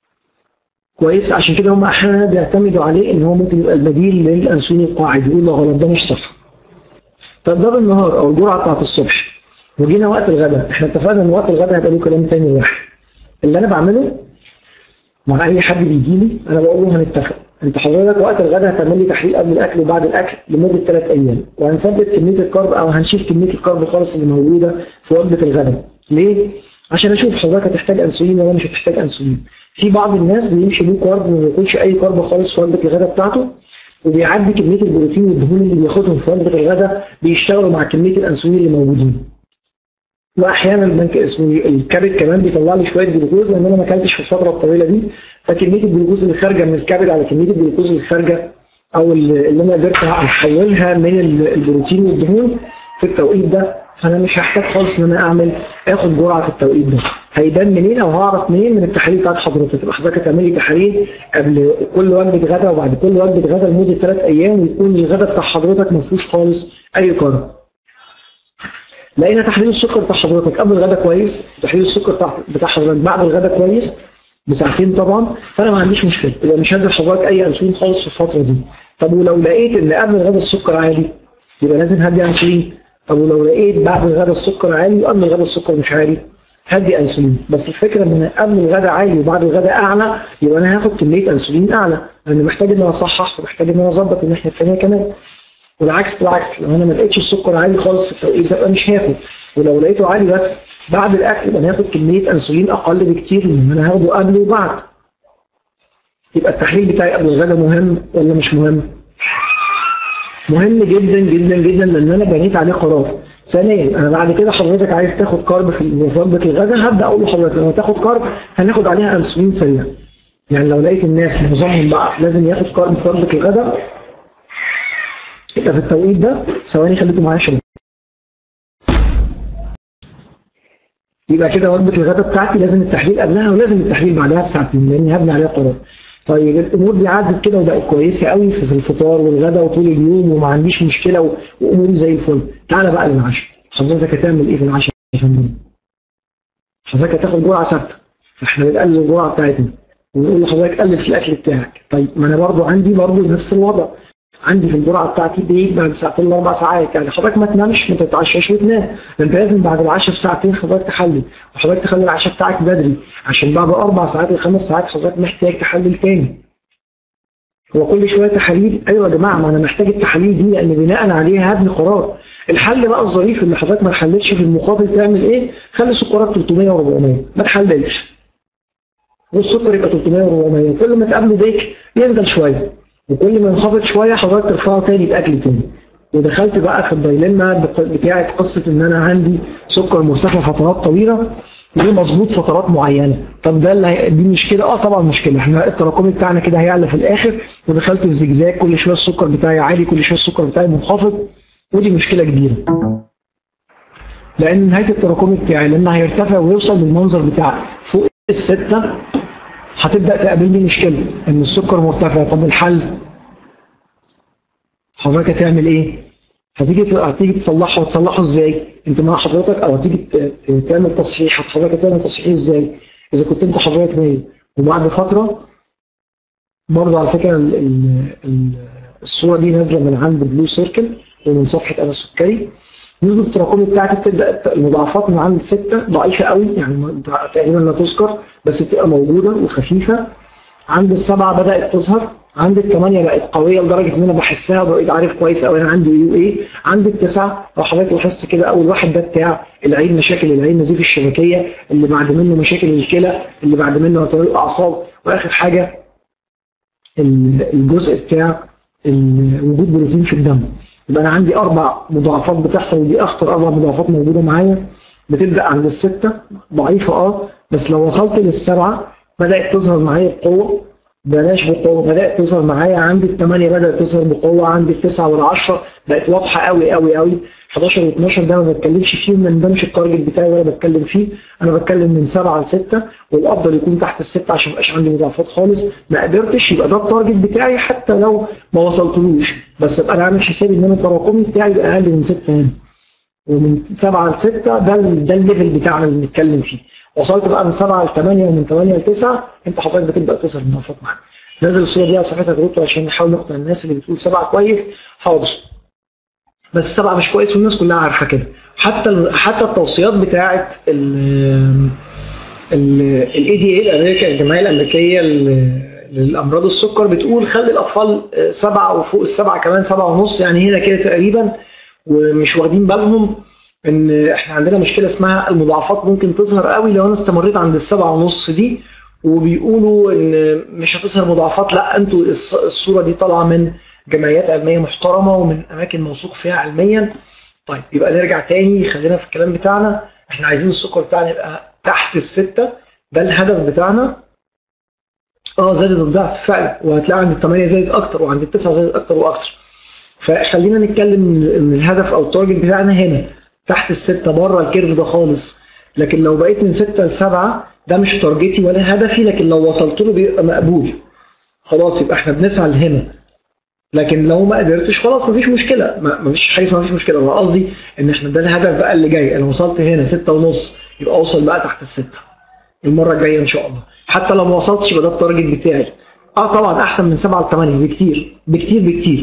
كويس، عشان كده هم احيانا بيعتمدوا عليه ان هو ممكن يبقى البديل للانسولين القاعد، يقول له غلط ده مش صح. طب ده بالنهار او الجرعه بتاعت الصبح، وجينا وقت الغداء، احنا اتفقنا ان وقت الغداء هيبقى له كلام تاني واحد. اللي انا بعمله مع اي حد بيجي لي انا بقول له هنتفق، انت حضرتك وقت الغداء هتعمل لي تحليل قبل الاكل وبعد الاكل لمده 3 ايام، وهنثبت كميه الكارب او هنشيل كميه الكارب خالص اللي موجوده في وجبه الغداء. ليه؟ عشان اشوف حضرتك هتحتاج انسولين ولا مش هتحتاج انسولين. في بعض الناس بيمشي له كارب وما بياكلش اي كارب خالص في وجبه الغداء بتاعته، وبيعدي كميه البروتين والدهون اللي بياخدهم في وجبه الغداء بيشتغلوا مع كميه الانسولين اللي موجودين. واحيانا البنك اسمه الكبد كمان بيطلع لي شويه جلوكوز، لان انا ما اكلتش في الفتره الطويله دي، فكميه الجلوكوز اللي خارجه من الكبد على كميه الجلوكوز اللي خارجه او اللي انا قدرت احولها من البروتين والدهون في التوقيت ده، فانا مش هحتاج خالص ان انا اخد جرعه في التوقيت ده. هيبان منين او هعرف منين؟ من التحاليل بتاعت حضرتك. تبقى حضرتك تعمل لي تحاليل قبل كل وجبه غداء وبعد كل وجبه غداء لمده 3 ايام، ويكون الغداء بتاع حضرتك ما فيهوش خالص اي كارب. لقينا تحليل السكر بتاع حضرتك قبل الغداء كويس، تحليل السكر بتاع حضرتك بعد الغداء كويس بساعتين طبعا، فانا ما عنديش مشكله، يبقى مش هدي لحضرتك اي انسولين خالص في الفتره دي. طب ولو لقيت ان قبل الغداء السكر عالي يبقى لازم هدي انسولين. طب ولو لقيت بعد الغداء السكر عالي وقبل الغداء السكر مش عالي، هدي انسولين. بس الفكره ان قبل الغداء عالي وبعد الغداء اعلى، يبقى انا هاخد كميه انسولين اعلى، لان محتاج ان انا اصحح ومحتاج ان انا اظبط الناحيه الثانيه كمان. والعكس بالعكس، لو انا ما لقيتش السكر عالي خالص في التوقيت ده يبقى مش هاخد، ولو لقيته عالي بس بعد الاكل يبقى هاخد كميه انسولين اقل بكتير من انا هاخده قبل وبعد. يبقى التحليل بتاعي قبل الغداء مهم ولا مش مهم؟ مهم جدا جدا جدا، لان انا بنيت عليه قرار. ثانيا انا بعد كده حضرتك عايز تاخد كارب في وجبه الغداء، هبدا اقول لحضرتك لما تاخد كارب هناخد عليها انسولين سريع. يعني لو لقيت الناس معظمهم بقى لازم ياخد كارب في وجبه الغداء، يبقى في التوقيت ده ثواني خليكم معايا شويه. يبقى كده وجبه الغداء بتاعتي لازم التحليل قبلها ولازم التحليل بعدها بساعتين، لاني هبني عليها قرار. طيب الامور دي عدت كده وبقت كويسه قوي في الفطار والغداء وطول اليوم وما عنديش مشكله واموري زي الفل. تعالى بقى للعشاء، حضرتك هتعمل ايه في العشاء يا فندم؟ حضرتك هتاخد جرعه ثابته، فاحنا بنقلل الجرعه بتاعتنا ونقول لحضرتك قلل في الاكل بتاعك. طيب ما انا عندي نفس الوضع، عندي في الجرعه بتاعتي بريك بعد ساعتين ل4 ساعات. يعني حضرتك ما تنامش، ما تتعشاش وتنام، انت لازم بعد العشاء بساعتين حضرتك تحلل، وحضرتك تخلي العشاء بتاعك بدري، عشان بعد 4 ساعات ل5 ساعات حضرتك محتاج تحلل تاني. هو كل شويه تحاليل؟ ايوه يا جماعه، ما انا محتاج التحاليل دي لان بناء عليها هبني قرار. الحل بقى الظريف اللي حضرتك ما تحللش، في المقابل تعمل ايه؟ خلي سكرك 300 و400، ما تحللش، والسكر يبقى 300 و400، كل ما تقابله ديك ينزل شويه، وكل ما ينخفض شويه حضرتك ترفعه تاني باكل تاني. ودخلت بقى في الدايلما بتاعت قصه ان انا عندي سكر مرتفع فترات طويله وليه مظبوط فترات معينه. طب ده دي مشكله؟ طبعا مشكله. احنا التراكمي بتاعنا كده هيعلى في الاخر، ودخلت في زجزاج، كل شويه السكر بتاعي عالي، كل شويه السكر بتاعي منخفض، ودي مشكله كبيره. لان نهايه التراكمي بتاعي لما هيرتفع ويوصل للمنظر بتاع فوق ال6 هتبدا تقابلني مشكله ان السكر مرتفع. طب الحل؟ حضرتك هتعمل ايه؟ هتيجي تصلحه ازاي؟ انت مع حضرتك، او هتيجي تعمل تصحيح، حضرتك هتعمل تصحيح ازاي؟ اذا كنت انت حضرتك نايم وبعد فتره، برضه على فكره الصوره دي نازله من عند بلو سيركل ومن صفحه انا سكري، نسبة التراكمي بتاعتي بتبدأ المضاعفات من عند 6 ضعيفة قوي، يعني تقريبا لا تذكر، بس بتبقى موجودة وخفيفة. عند ال7 بدأت تظهر، عند ال8 بقت قوية لدرجة إن أنا بحسها وبقيت عارف كويس قوي أنا عندي إيه وإيه. عند ال9 لو حضرتك لاحظت كده أول واحد ده بتاع العين، مشاكل العين، نزيف الشبكية، اللي بعد منه مشاكل الكلى، اللي بعد منه طريق الأعصاب، وآخر حاجة الجزء بتاع وجود بروتين في الدم. يبقى أنا عندي 4 مضاعفات بتحصل، ودي أخطر 4 مضاعفات موجودة معايا. بتبدأ عند ال6 ضعيفة بس لو وصلت لل7 بدأت تظهر معايا بقوة، بلاش بقوة، بدأت تظهر معايا. عند ال8 بدأت تظهر بقوة، عند ال9 وال10 بقت واضحة قوي قوي قوي. 11 و12 ده ما بتكلمش فيهم لأن ده مش التارجت بتاعي ولا بتكلم فيه، أنا بتكلم من 7 ل6، والأفضل يكون تحت ال6 عشان ما يبقاش عندي مضاعفات خالص. ما قدرتش يبقى ده التارجت بتاعي حتى لو ما وصلتلوش، بس أبقى أنا عامل حسابي إن أنا التراكمي بتاعي يبقى أقل من 6 هنا. ومن 7 ل6 ده الليفل بتاعنا اللي بنتكلم فيه. وصلت بقى من 7 ل8 ومن 8 ل9 انت حضرتك بتبدا تظهر مضاعفات معاك. نزل الصوره دي على صفحتك جروب عشان نحاول نقنع الناس اللي بتقول 7 كويس. حاضر، بس 7 مش كويس والناس كلها عارفه كده. حتى التوصيات بتاعه الاي دي اي الامريكيه، الجمعيه الامريكيه للامراض السكر، بتقول خلي الاطفال 7 وفوق ال7 كمان 7.5، يعني هنا كده تقريبا، ومش واخدين بالهم ان احنا عندنا مشكله اسمها المضاعفات ممكن تظهر قوي لو انا استمريت عند ال7.5 دي. وبيقولوا ان مش هتظهر مضاعفات، لا انتوا الصوره دي طالعه من جمعيات علميه محترمه ومن اماكن موثوق فيها علميا. طيب يبقى نرجع تاني، خلينا في الكلام بتاعنا. احنا عايزين السكر بتاعنا يبقى تحت ال6، ده الهدف بتاعنا. زادت الضعف فعلا، وهتلاقي عند ال8 زادت اكتر وعند ال9 زادت اكتر واكتر. فخلينا نتكلم ان الهدف او التارجت بتاعنا هنا تحت ال6 بره الكيرف ده خالص. لكن لو بقيت من 6 ل7 ده مش تارجتي ولا هدفي، لكن لو وصلت له بيبقى مقبول. خلاص يبقى احنا بنسعى لهنا. لكن لو ما قدرتش خلاص مفيش مشكله، مفيش حاجه اسمها مفيش مشكله. انا قصدي ان احنا ده الهدف بقى اللي جاي. انا وصلت هنا 6.5، يبقى اوصل بقى تحت ال6 المره الجايه ان شاء الله. حتى لو ما وصلتش يبقى ده التارجت بتاعي. طبعا احسن من 7 ل8 بكتير بكتير بكتير.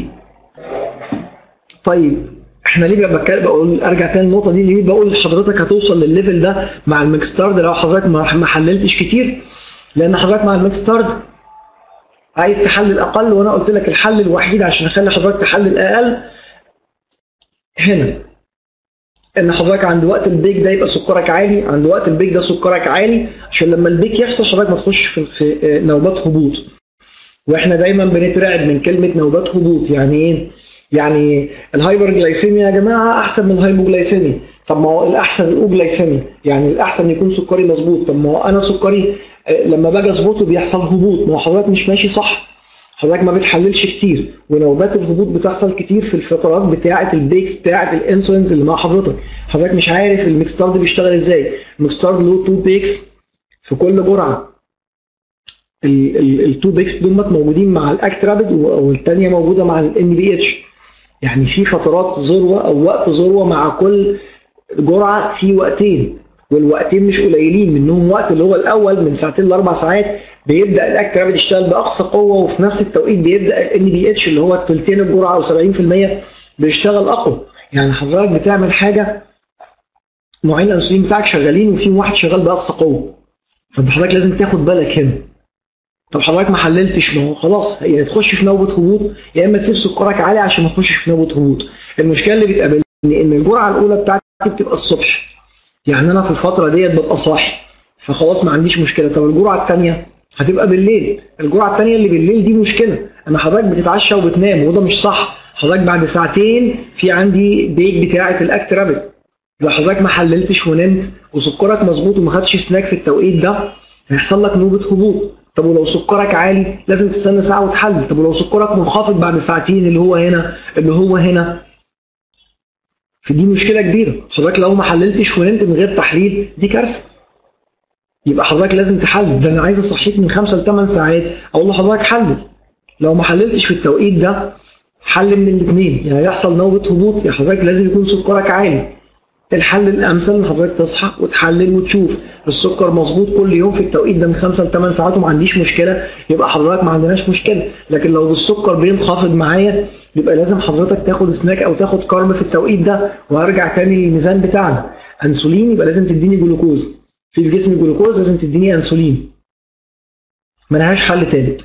طيب احنا ليه بقول ارجع تاني النقطه دي، ليه بقول لحضرتك هتوصل للليفل ده مع الميكستارد لو حضرتك ما حللتش كتير؟ لان حضرتك مع الميكستارد عايز تحلل اقل، وانا قلت لك الحل الوحيد عشان اخلي حضرتك تحلل اقل هنا ان حضرتك عند وقت البيك ده يبقى سكرك عالي، عند وقت البيك ده سكرك عالي، عشان لما البيك يحصل حضرتك ما تخش في نوبات هبوط. واحنا دايما بنترعب من كلمه نوبات هبوط. يعني ايه؟ يعني الهايبر جلايسيميا يا جماعه احسن من الهايبوجلايسيميا. طب ما هو الاحسن الاوجلايسيميا، يعني الاحسن يكون سكري مظبوط. طب ما هو انا سكري لما باجي اظبطه بيحصل هبوط. ما هو حضرتك مش ماشي صح، حضرتك ما بتحللش كتير، ونوبات الهبوط بتحصل كتير في الفترات بتاعه البيكس بتاعه الانسولينز اللي مع حضرتك. حضرتك مش عارف الميكستارد بيشتغل ازاي. الميكستارد له 2 بيكس في كل جرعه. ال2 بيكس دول موجودين مع الاكت رابيد، والثانيه موجوده مع الان بي اتش. يعني في فترات ذروه او وقت ذروه مع كل جرعه، في وقتين، والوقتين مش قليلين. منهم وقت اللي هو الاول من 2 ل4 ساعات بيبدا الاكت رابيد يشتغل باقصى قوه، وفي نفس التوقيت بيبدا الان بي اتش اللي هو ثلثين الجرعه او 70% بيشتغل اقوى. يعني حضرتك بتعمل حاجه، نوعين الانسولين بتاعك شغالين وفي واحد شغال باقصى قوه، فانت حضرتك لازم تاخد بالك هنا. طب حضرتك ما حللتش، ما هو خلاص يا تخش في نوبه هبوط يا اما تسيب سكرك عالي عشان ما تخشش في نوبه هبوط. المشكله اللي بتقابلني ان الجرعه الاولى بتاعتي بتبقى الصبح، يعني انا في الفتره ديت ببقى صاحي فخلاص ما عنديش مشكله. طب الجرعه الثانيه هتبقى بالليل، الجرعه الثانيه اللي بالليل دي مشكله. انا حضرتك بتتعشى وبتنام وده مش صح. حضرتك بعد ساعتين في عندي بيك بتاعه الاكت رابيد، لو حضرتك ما حللتش ونمت وسكرك مظبوط وما خدتش سناك في التوقيت ده هيحصل لك نوبه هبوط. طب ولو سكرك عالي لازم تستنى ساعه وتحلل. طب ولو سكرك منخفض بعد ساعتين اللي هو هنا في دي مشكله كبيره. حضرتك لو ما حللتش ونمت من غير تحليل دي كارثه. يبقى حضرتك لازم تحلل. ده انا عايز اصحيك من 5 ل 8 ساعات اقول لحضرتك حلل. لو ما حللتش في التوقيت ده حل من الاثنين، يعني يحصل نوبه هبوط يا حضرتك لازم يكون سكرك عالي. الحل الامثل ان حضرتك تصحى وتحلل وتشوف السكر مظبوط كل يوم في التوقيت ده من 5 ل 8 ساعات وما عنديش مشكله، يبقى حضرتك ما عندناش مشكله. لكن لو السكر بينخفض معايا يبقى لازم حضرتك تاخد سناك او تاخد كارب في التوقيت ده، وهرجع تاني للميزان بتاعنا. انسولين يبقى لازم تديني جلوكوز، في الجسم جلوكوز لازم تديني انسولين، ملهاش حل تاني.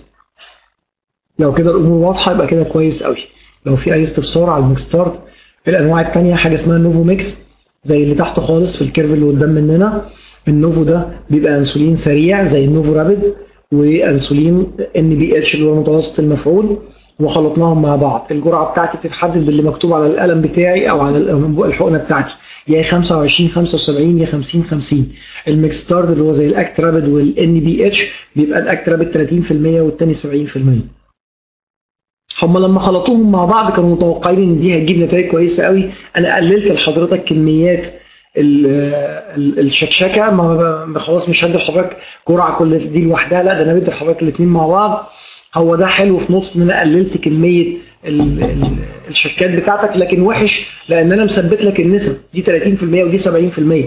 لو كده الامور واضحه يبقى كده كويس قوي. لو في اي استفسار على الميكستارت، الانواع الثانيه حاجه اسمها نوفو ميكس زي اللي تحت خالص في الكيرف اللي قدام مننا. النوفو ده بيبقى انسولين سريع زي النوفو رابيد، وانسولين ان بي اتش اللي هو متوسط المفعول، وخلطناهم مع بعض. الجرعه بتاعتي بتتحدد باللي مكتوب على القلم بتاعي او على الحقنه بتاعتي، يا 25 75 يا 50 50. الميكستارت اللي هو زي الاكت رابيد والان بي اتش بيبقى الاكت رابيد 30% والتاني 70%. هم لما خلطوهم مع بعض كانوا متوقعين ان دي هتجيب نتائج كويسه قوي. انا قللت لحضرتك كميات الشكشكه، ما خلاص مش هدي لحضرتك جرعه كل دي لوحدها، لا ده انا بدي لحضرتك الاثنين مع بعض. هو ده حلو في نقطه ان انا قللت كميه الشكات بتاعتك، لكن وحش لان انا مثبت لك النسب دي 30% ودي 70%.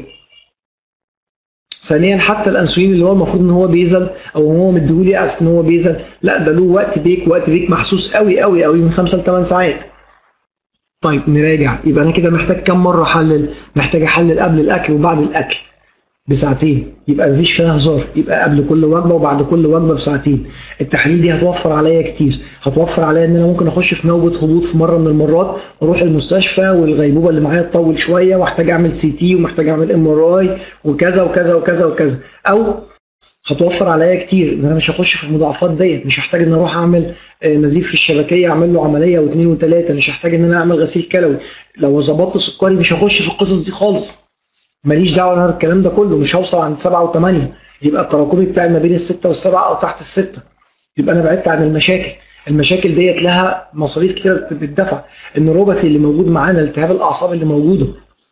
ثانيا حتى الانسولين اللي هو المفروض ان هو بيزل او هو مديهولي اساس ان هو بيزل، لا ده له وقت بيك محسوس قوي قوي قوي من 5 ل 8 ساعات. طيب نراجع، يبقى انا كده محتاج كم مره احلل؟ محتاج احلل قبل الاكل وبعد الاكل بساعتين، يبقى مفيش فيها هزار، يبقى قبل كل وجبه وبعد كل وجبه بساعتين. التحاليل دي هتوفر عليا كتير، هتوفر عليا ان انا ممكن اخش في نوبه هبوط في مره من المرات واروح المستشفى والغيبوبه اللي معايا تطول شويه واحتاج اعمل سي تي ومحتاج اعمل ام ار اي وكذا وكذا وكذا وكذا. او هتوفر عليا كتير ان انا مش هخش في المضاعفات ديت، مش هحتاج ان اروح اعمل نزيف في الشبكيه اعمل له عمليه واثنين وثلاثه، مش هحتاج ان انا اعمل غسيل كلوي. لو ظبطت سكري مش هخش في القصص دي خالص، ماليش دعوه انا بالكلام ده كله، مش هوصل عند 7 و8، يبقى التراكمي بتاعي ما بين ال6 وال7 او تحت ال6، يبقى انا بعدت عن المشاكل. المشاكل ديت لها مصاريف كتير بتدفع. النيوروباثي اللي موجود معانا، التهاب الاعصاب اللي موجوده،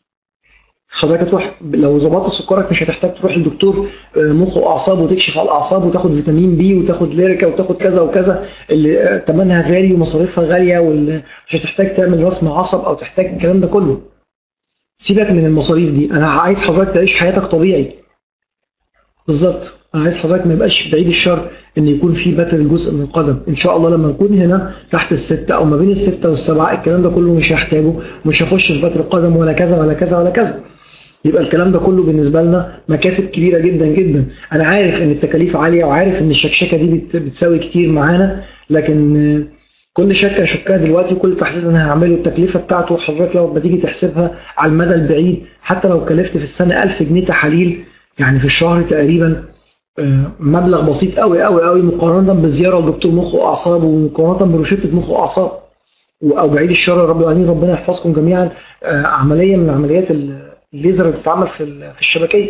حضرتك تروح لو ظبطت سكرك مش هتحتاج تروح للدكتور مخ واعصاب وتكشف على الاعصاب وتاخد فيتامين بي وتاخد ليريكا وتاخد كذا وكذا اللي ثمنها غالي ومصاريفها غاليه، مش هتحتاج تعمل رسم عصب او تحتاج الكلام ده كله. سيبك من المصاريف دي، انا عايز حضرتك تعيش حياتك طبيعي. بالظبط، انا عايز حضرتك ما يبقاش بعيد الشر ان يكون في بتر جزء من القدم. ان شاء الله لما نكون هنا تحت ال6 او ما بين ال6 وال7 الكلام ده كله مش هحتاجه، مش هخش في بتر القدم ولا كذا ولا كذا ولا كذا. يبقى الكلام ده كله بالنسبه لنا مكاسب كبيره جدا جدا. انا عارف ان التكاليف عاليه وعارف ان الشكشكه دي بتساوي كتير معانا، لكن كل شكه اشكها دلوقتي وكل تحليل انا هعمله التكلفه بتاعته حضرتك لو بتيجي تحسبها على المدى البعيد، حتى لو كلفت في السنه 1000 جنيه تحاليل، يعني في الشهر تقريبا مبلغ بسيط قوي قوي قوي مقارنه بزياره لدكتور مخ واعصاب ومقارنه بروشته مخ واعصاب، او بعيد الشر يا رب العالمين ربنا يحفظكم جميعا، عمليه من عمليات الليزر اللي بتتعمل في الشبكيه.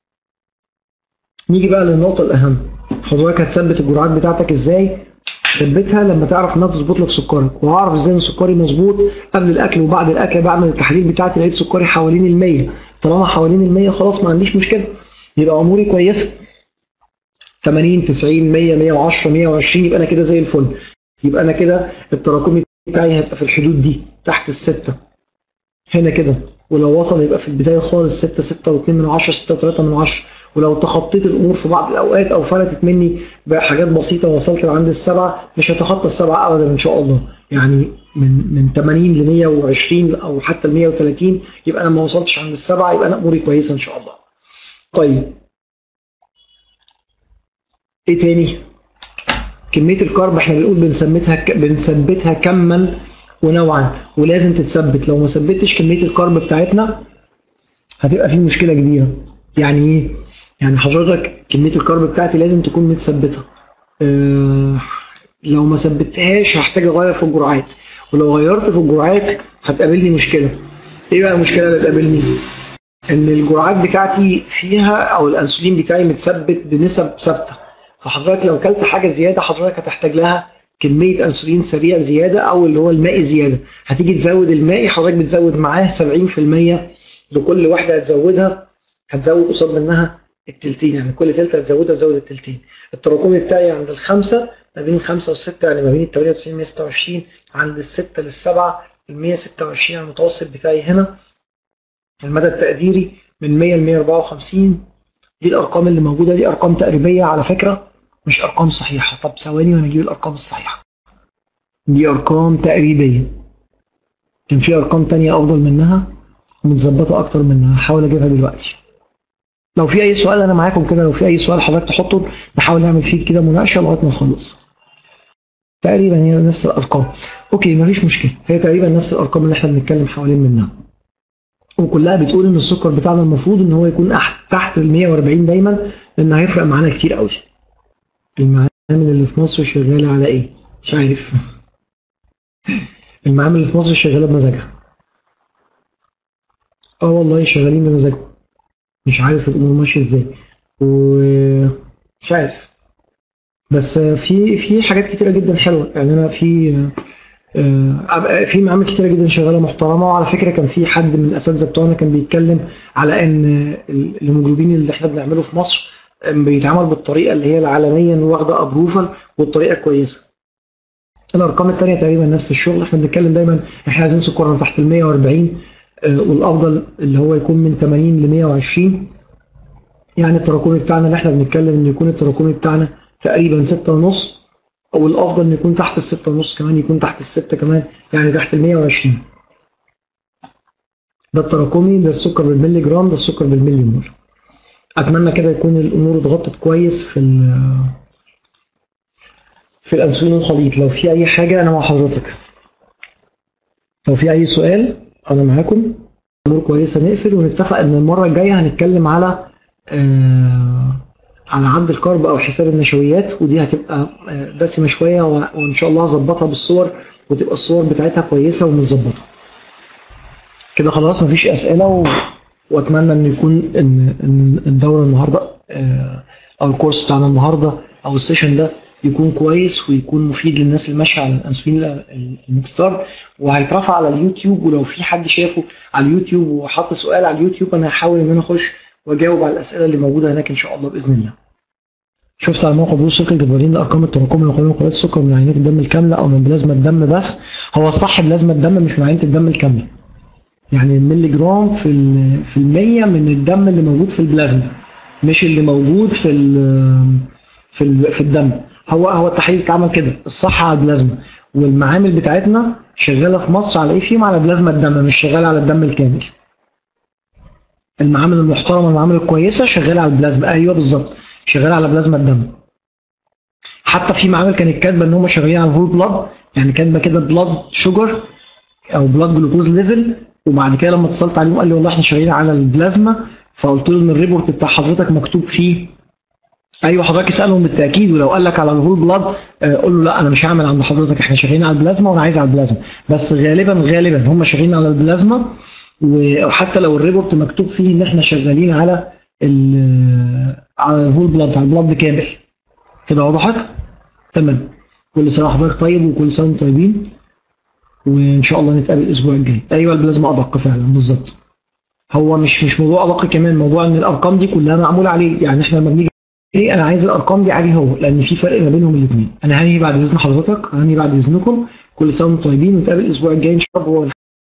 نيجي بقى للنقطه الاهم، حضرتك هتثبت الجرعات بتاعتك ازاي؟ ثبتها لما تعرف انها تظبط لك سكرك، وهعرف ازاي ان سكري مظبوط قبل الاكل وبعد الاكل. بعمل التحاليل بتاعتي لقيت سكري حوالين ال100، طالما حوالين ال100 خلاص ما عنديش مشكله، يبقى اموري كويسه. 80 90 100 110 120 يبقى انا كده زي الفل، يبقى انا كده التراكمي بتاعي هيبقى في الحدود دي تحت ال6 هنا كده، ولو وصل يبقى في البدايه خالص 6 6 و2 من 10 6 و3 من 10، ولو تخطيت الامور في بعض الاوقات او فلتت مني بحاجات بسيطه ووصلت لعند ال7 مش هتخطى ال7 ابدا ان شاء الله، يعني من 80 ل 120 او حتى ل 130 يبقى انا ما وصلتش عند ال7، يبقى انا اموري كويسه ان شاء الله. طيب ايه تاني؟ كميه الكارب احنا بنقول بنثبتها كما ونوعا، ولازم تتثبت. لو ما ثبتش كميه الكارب بتاعتنا هتبقى في مشكله كبيره. يعني ايه؟ يعني حضرتك كميه الكارب بتاعتي لازم تكون متثبته. لو ما ثبتهاش هحتاج اغير في الجرعات، ولو غيرت في الجرعات هتقابلني مشكله. ايه بقى المشكله اللي هتقابلني؟ ان الجرعات بتاعتي فيها او الانسولين بتاعي متثبت بنسب ثابته، فحضرتك لو اكلت حاجه زياده حضرتك هتحتاج لها كميه انسولين سريع زياده او اللي هو المائي زياده. هتيجي تزود المائي حضرتك بتزود معاه 70%، لكل واحده هتزودها هتزود قصاد منها التلتين، يعني كل تلته هتزودها تزود التلتين. التراكمي بتاعي عند ال5 ما بين ال5 وال6، يعني ما بين ال 98 126، عند ال6 لل7 ال 126، يعني المتوسط بتاعي هنا المدى التقديري من 100 ل 154. دي الارقام اللي موجوده، دي ارقام تقريبيه على فكره، مش ارقام صحيحه. طب ثواني وانا اجيب الارقام الصحيحه. دي ارقام تقريبيه، كان في ارقام تانية افضل منها ومتظبطه اكتر منها، هحاول اجيبها دلوقتي. لو في اي سؤال انا معاكم كده، لو في اي سؤال حضرتك تحطه نحاول نعمل فيه كده مناقشه لغايه ما نخلص. تقريبا هي نفس الارقام. اوكي مفيش مشكله، هي تقريبا نفس الارقام اللي احنا بنتكلم حوالين منها، وكلها بتقول ان السكر بتاعنا المفروض ان هو يكون تحت ال 140 دايما، لان هيفرق معانا كتير قوي. المعامل اللي في مصر شغاله على ايه؟ مش عارف. المعامل اللي في مصر شغاله بمزاجها. والله شغالين بمزاجهم، مش عارف الامور ماشيه ازاي ومش عارف. بس في حاجات كتيره جدا حلوه، يعني انا في معامل كتيره جدا شغاله محترمه. وعلى فكره كان في حد من الاساتذه بتوعنا كان بيتكلم على ان الهيموجلوبين اللي احنا بنعمله في مصر بيتعمل بالطريقه اللي هي العالميا واخده ابروفل، والطريقه كويسه. الارقام الثانيه تقريبا نفس الشغل. احنا بنتكلم دايما احنا عايزين سكرنا تحت ال 140، والافضل اللي هو يكون من 80 ل 120. يعني التراكمي بتاعنا اللي احنا بنتكلم ان يكون التراكمي بتاعنا تقريبا 6.5، او الافضل ان يكون تحت ال 6.5 كمان، يكون تحت ال6 كمان، يعني تحت ال 120. ده التراكمي، ده السكر بالملي جرام، ده السكر بالملي مول. اتمنى كده يكون الامور اتغطت كويس في الانسولين الخليط. لو في اي حاجه انا مع حضرتك، لو في اي سؤال انا معاكم. امور كويسه نقفل ونتفق ان المره الجايه هنتكلم على عد الكارب او حساب النشويات، ودي هتبقى دسمه شويه، وان شاء الله هظبطها بالصور وتبقى الصور بتاعتها كويسه ومتظبطه. كده خلاص مفيش اسئله واتمنى ان يكون ان الدوره النهارده او الكورس بتاعنا النهارده او السيشن ده يكون كويس ويكون مفيد للناس اللي ماشيه على الانسولين الميكستار، وهيترفع على اليوتيوب. ولو في حد شافه على اليوتيوب وحط سؤال على اليوتيوب، انا هحاول ان انا اخش واجاوب على الاسئله اللي موجوده هناك ان شاء الله باذن الله. شفت على موقع بلوز سكر جدولين الارقام التراكميه وقيمه قناه السكر من عينات الدم الكامله او من بلازما الدم بس. هو الصح بلازما الدم مش من عينه الدم الكامله، يعني الملي جرام في المية من الدم اللي موجود في البلازما، مش اللي موجود في الدم. هو التحليل اتعمل كده الصح على البلازما، والمعامل بتاعتنا شغاله في مصر على ايه فيهم؟ على بلازما الدم، مش شغاله على الدم الكامل. المعامل المحترمه المعامل الكويسه شغاله على البلازما. ايوه بالظبط، شغاله على بلازما الدم. حتى في معامل كانت كاتبه ان هم شغالين على الهول بلاد، يعني كاتبه كده بلاد شوجر او بلاد جلوكوز ليفل، وبعد كده لما اتصلت عليهم قال لي والله احنا شغالين على البلازما. فقلت له ان الريبورت بتاع حضرتك مكتوب فيه. ايوه حضرتك اسالهم بالتاكيد، ولو قال لك على الهول بلاد قول له لا انا مش هعمل عند حضرتك، احنا شغالين على البلازما وانا عايز على البلازما. بس غالبا هم شغالين على البلازما، وحتى لو الريبورت مكتوب فيه ان احنا شغالين على الهول بلاد، على البلاد كامل. كده وضحت؟ تمام. كل سنه وحضرتك طيب، وكل سنه وانتم طيبين، وان شاء الله نتقابل الاسبوع الجاي. ايوه البلازما ادق فعلا بالظبط. هو مش موضوع ادق كمان، موضوع ان الارقام دي كلها معموله عليه. يعني احنا لما بنيجي انا عايز الارقام دي عليه هو، لان في فرق ما بينهم الاثنين. انا هنهي بعد اذن حضرتك، هنهي بعد اذنكم. كل سنه وانتم طيبين، ونتقابل الاسبوع الجاي ان شاء الله.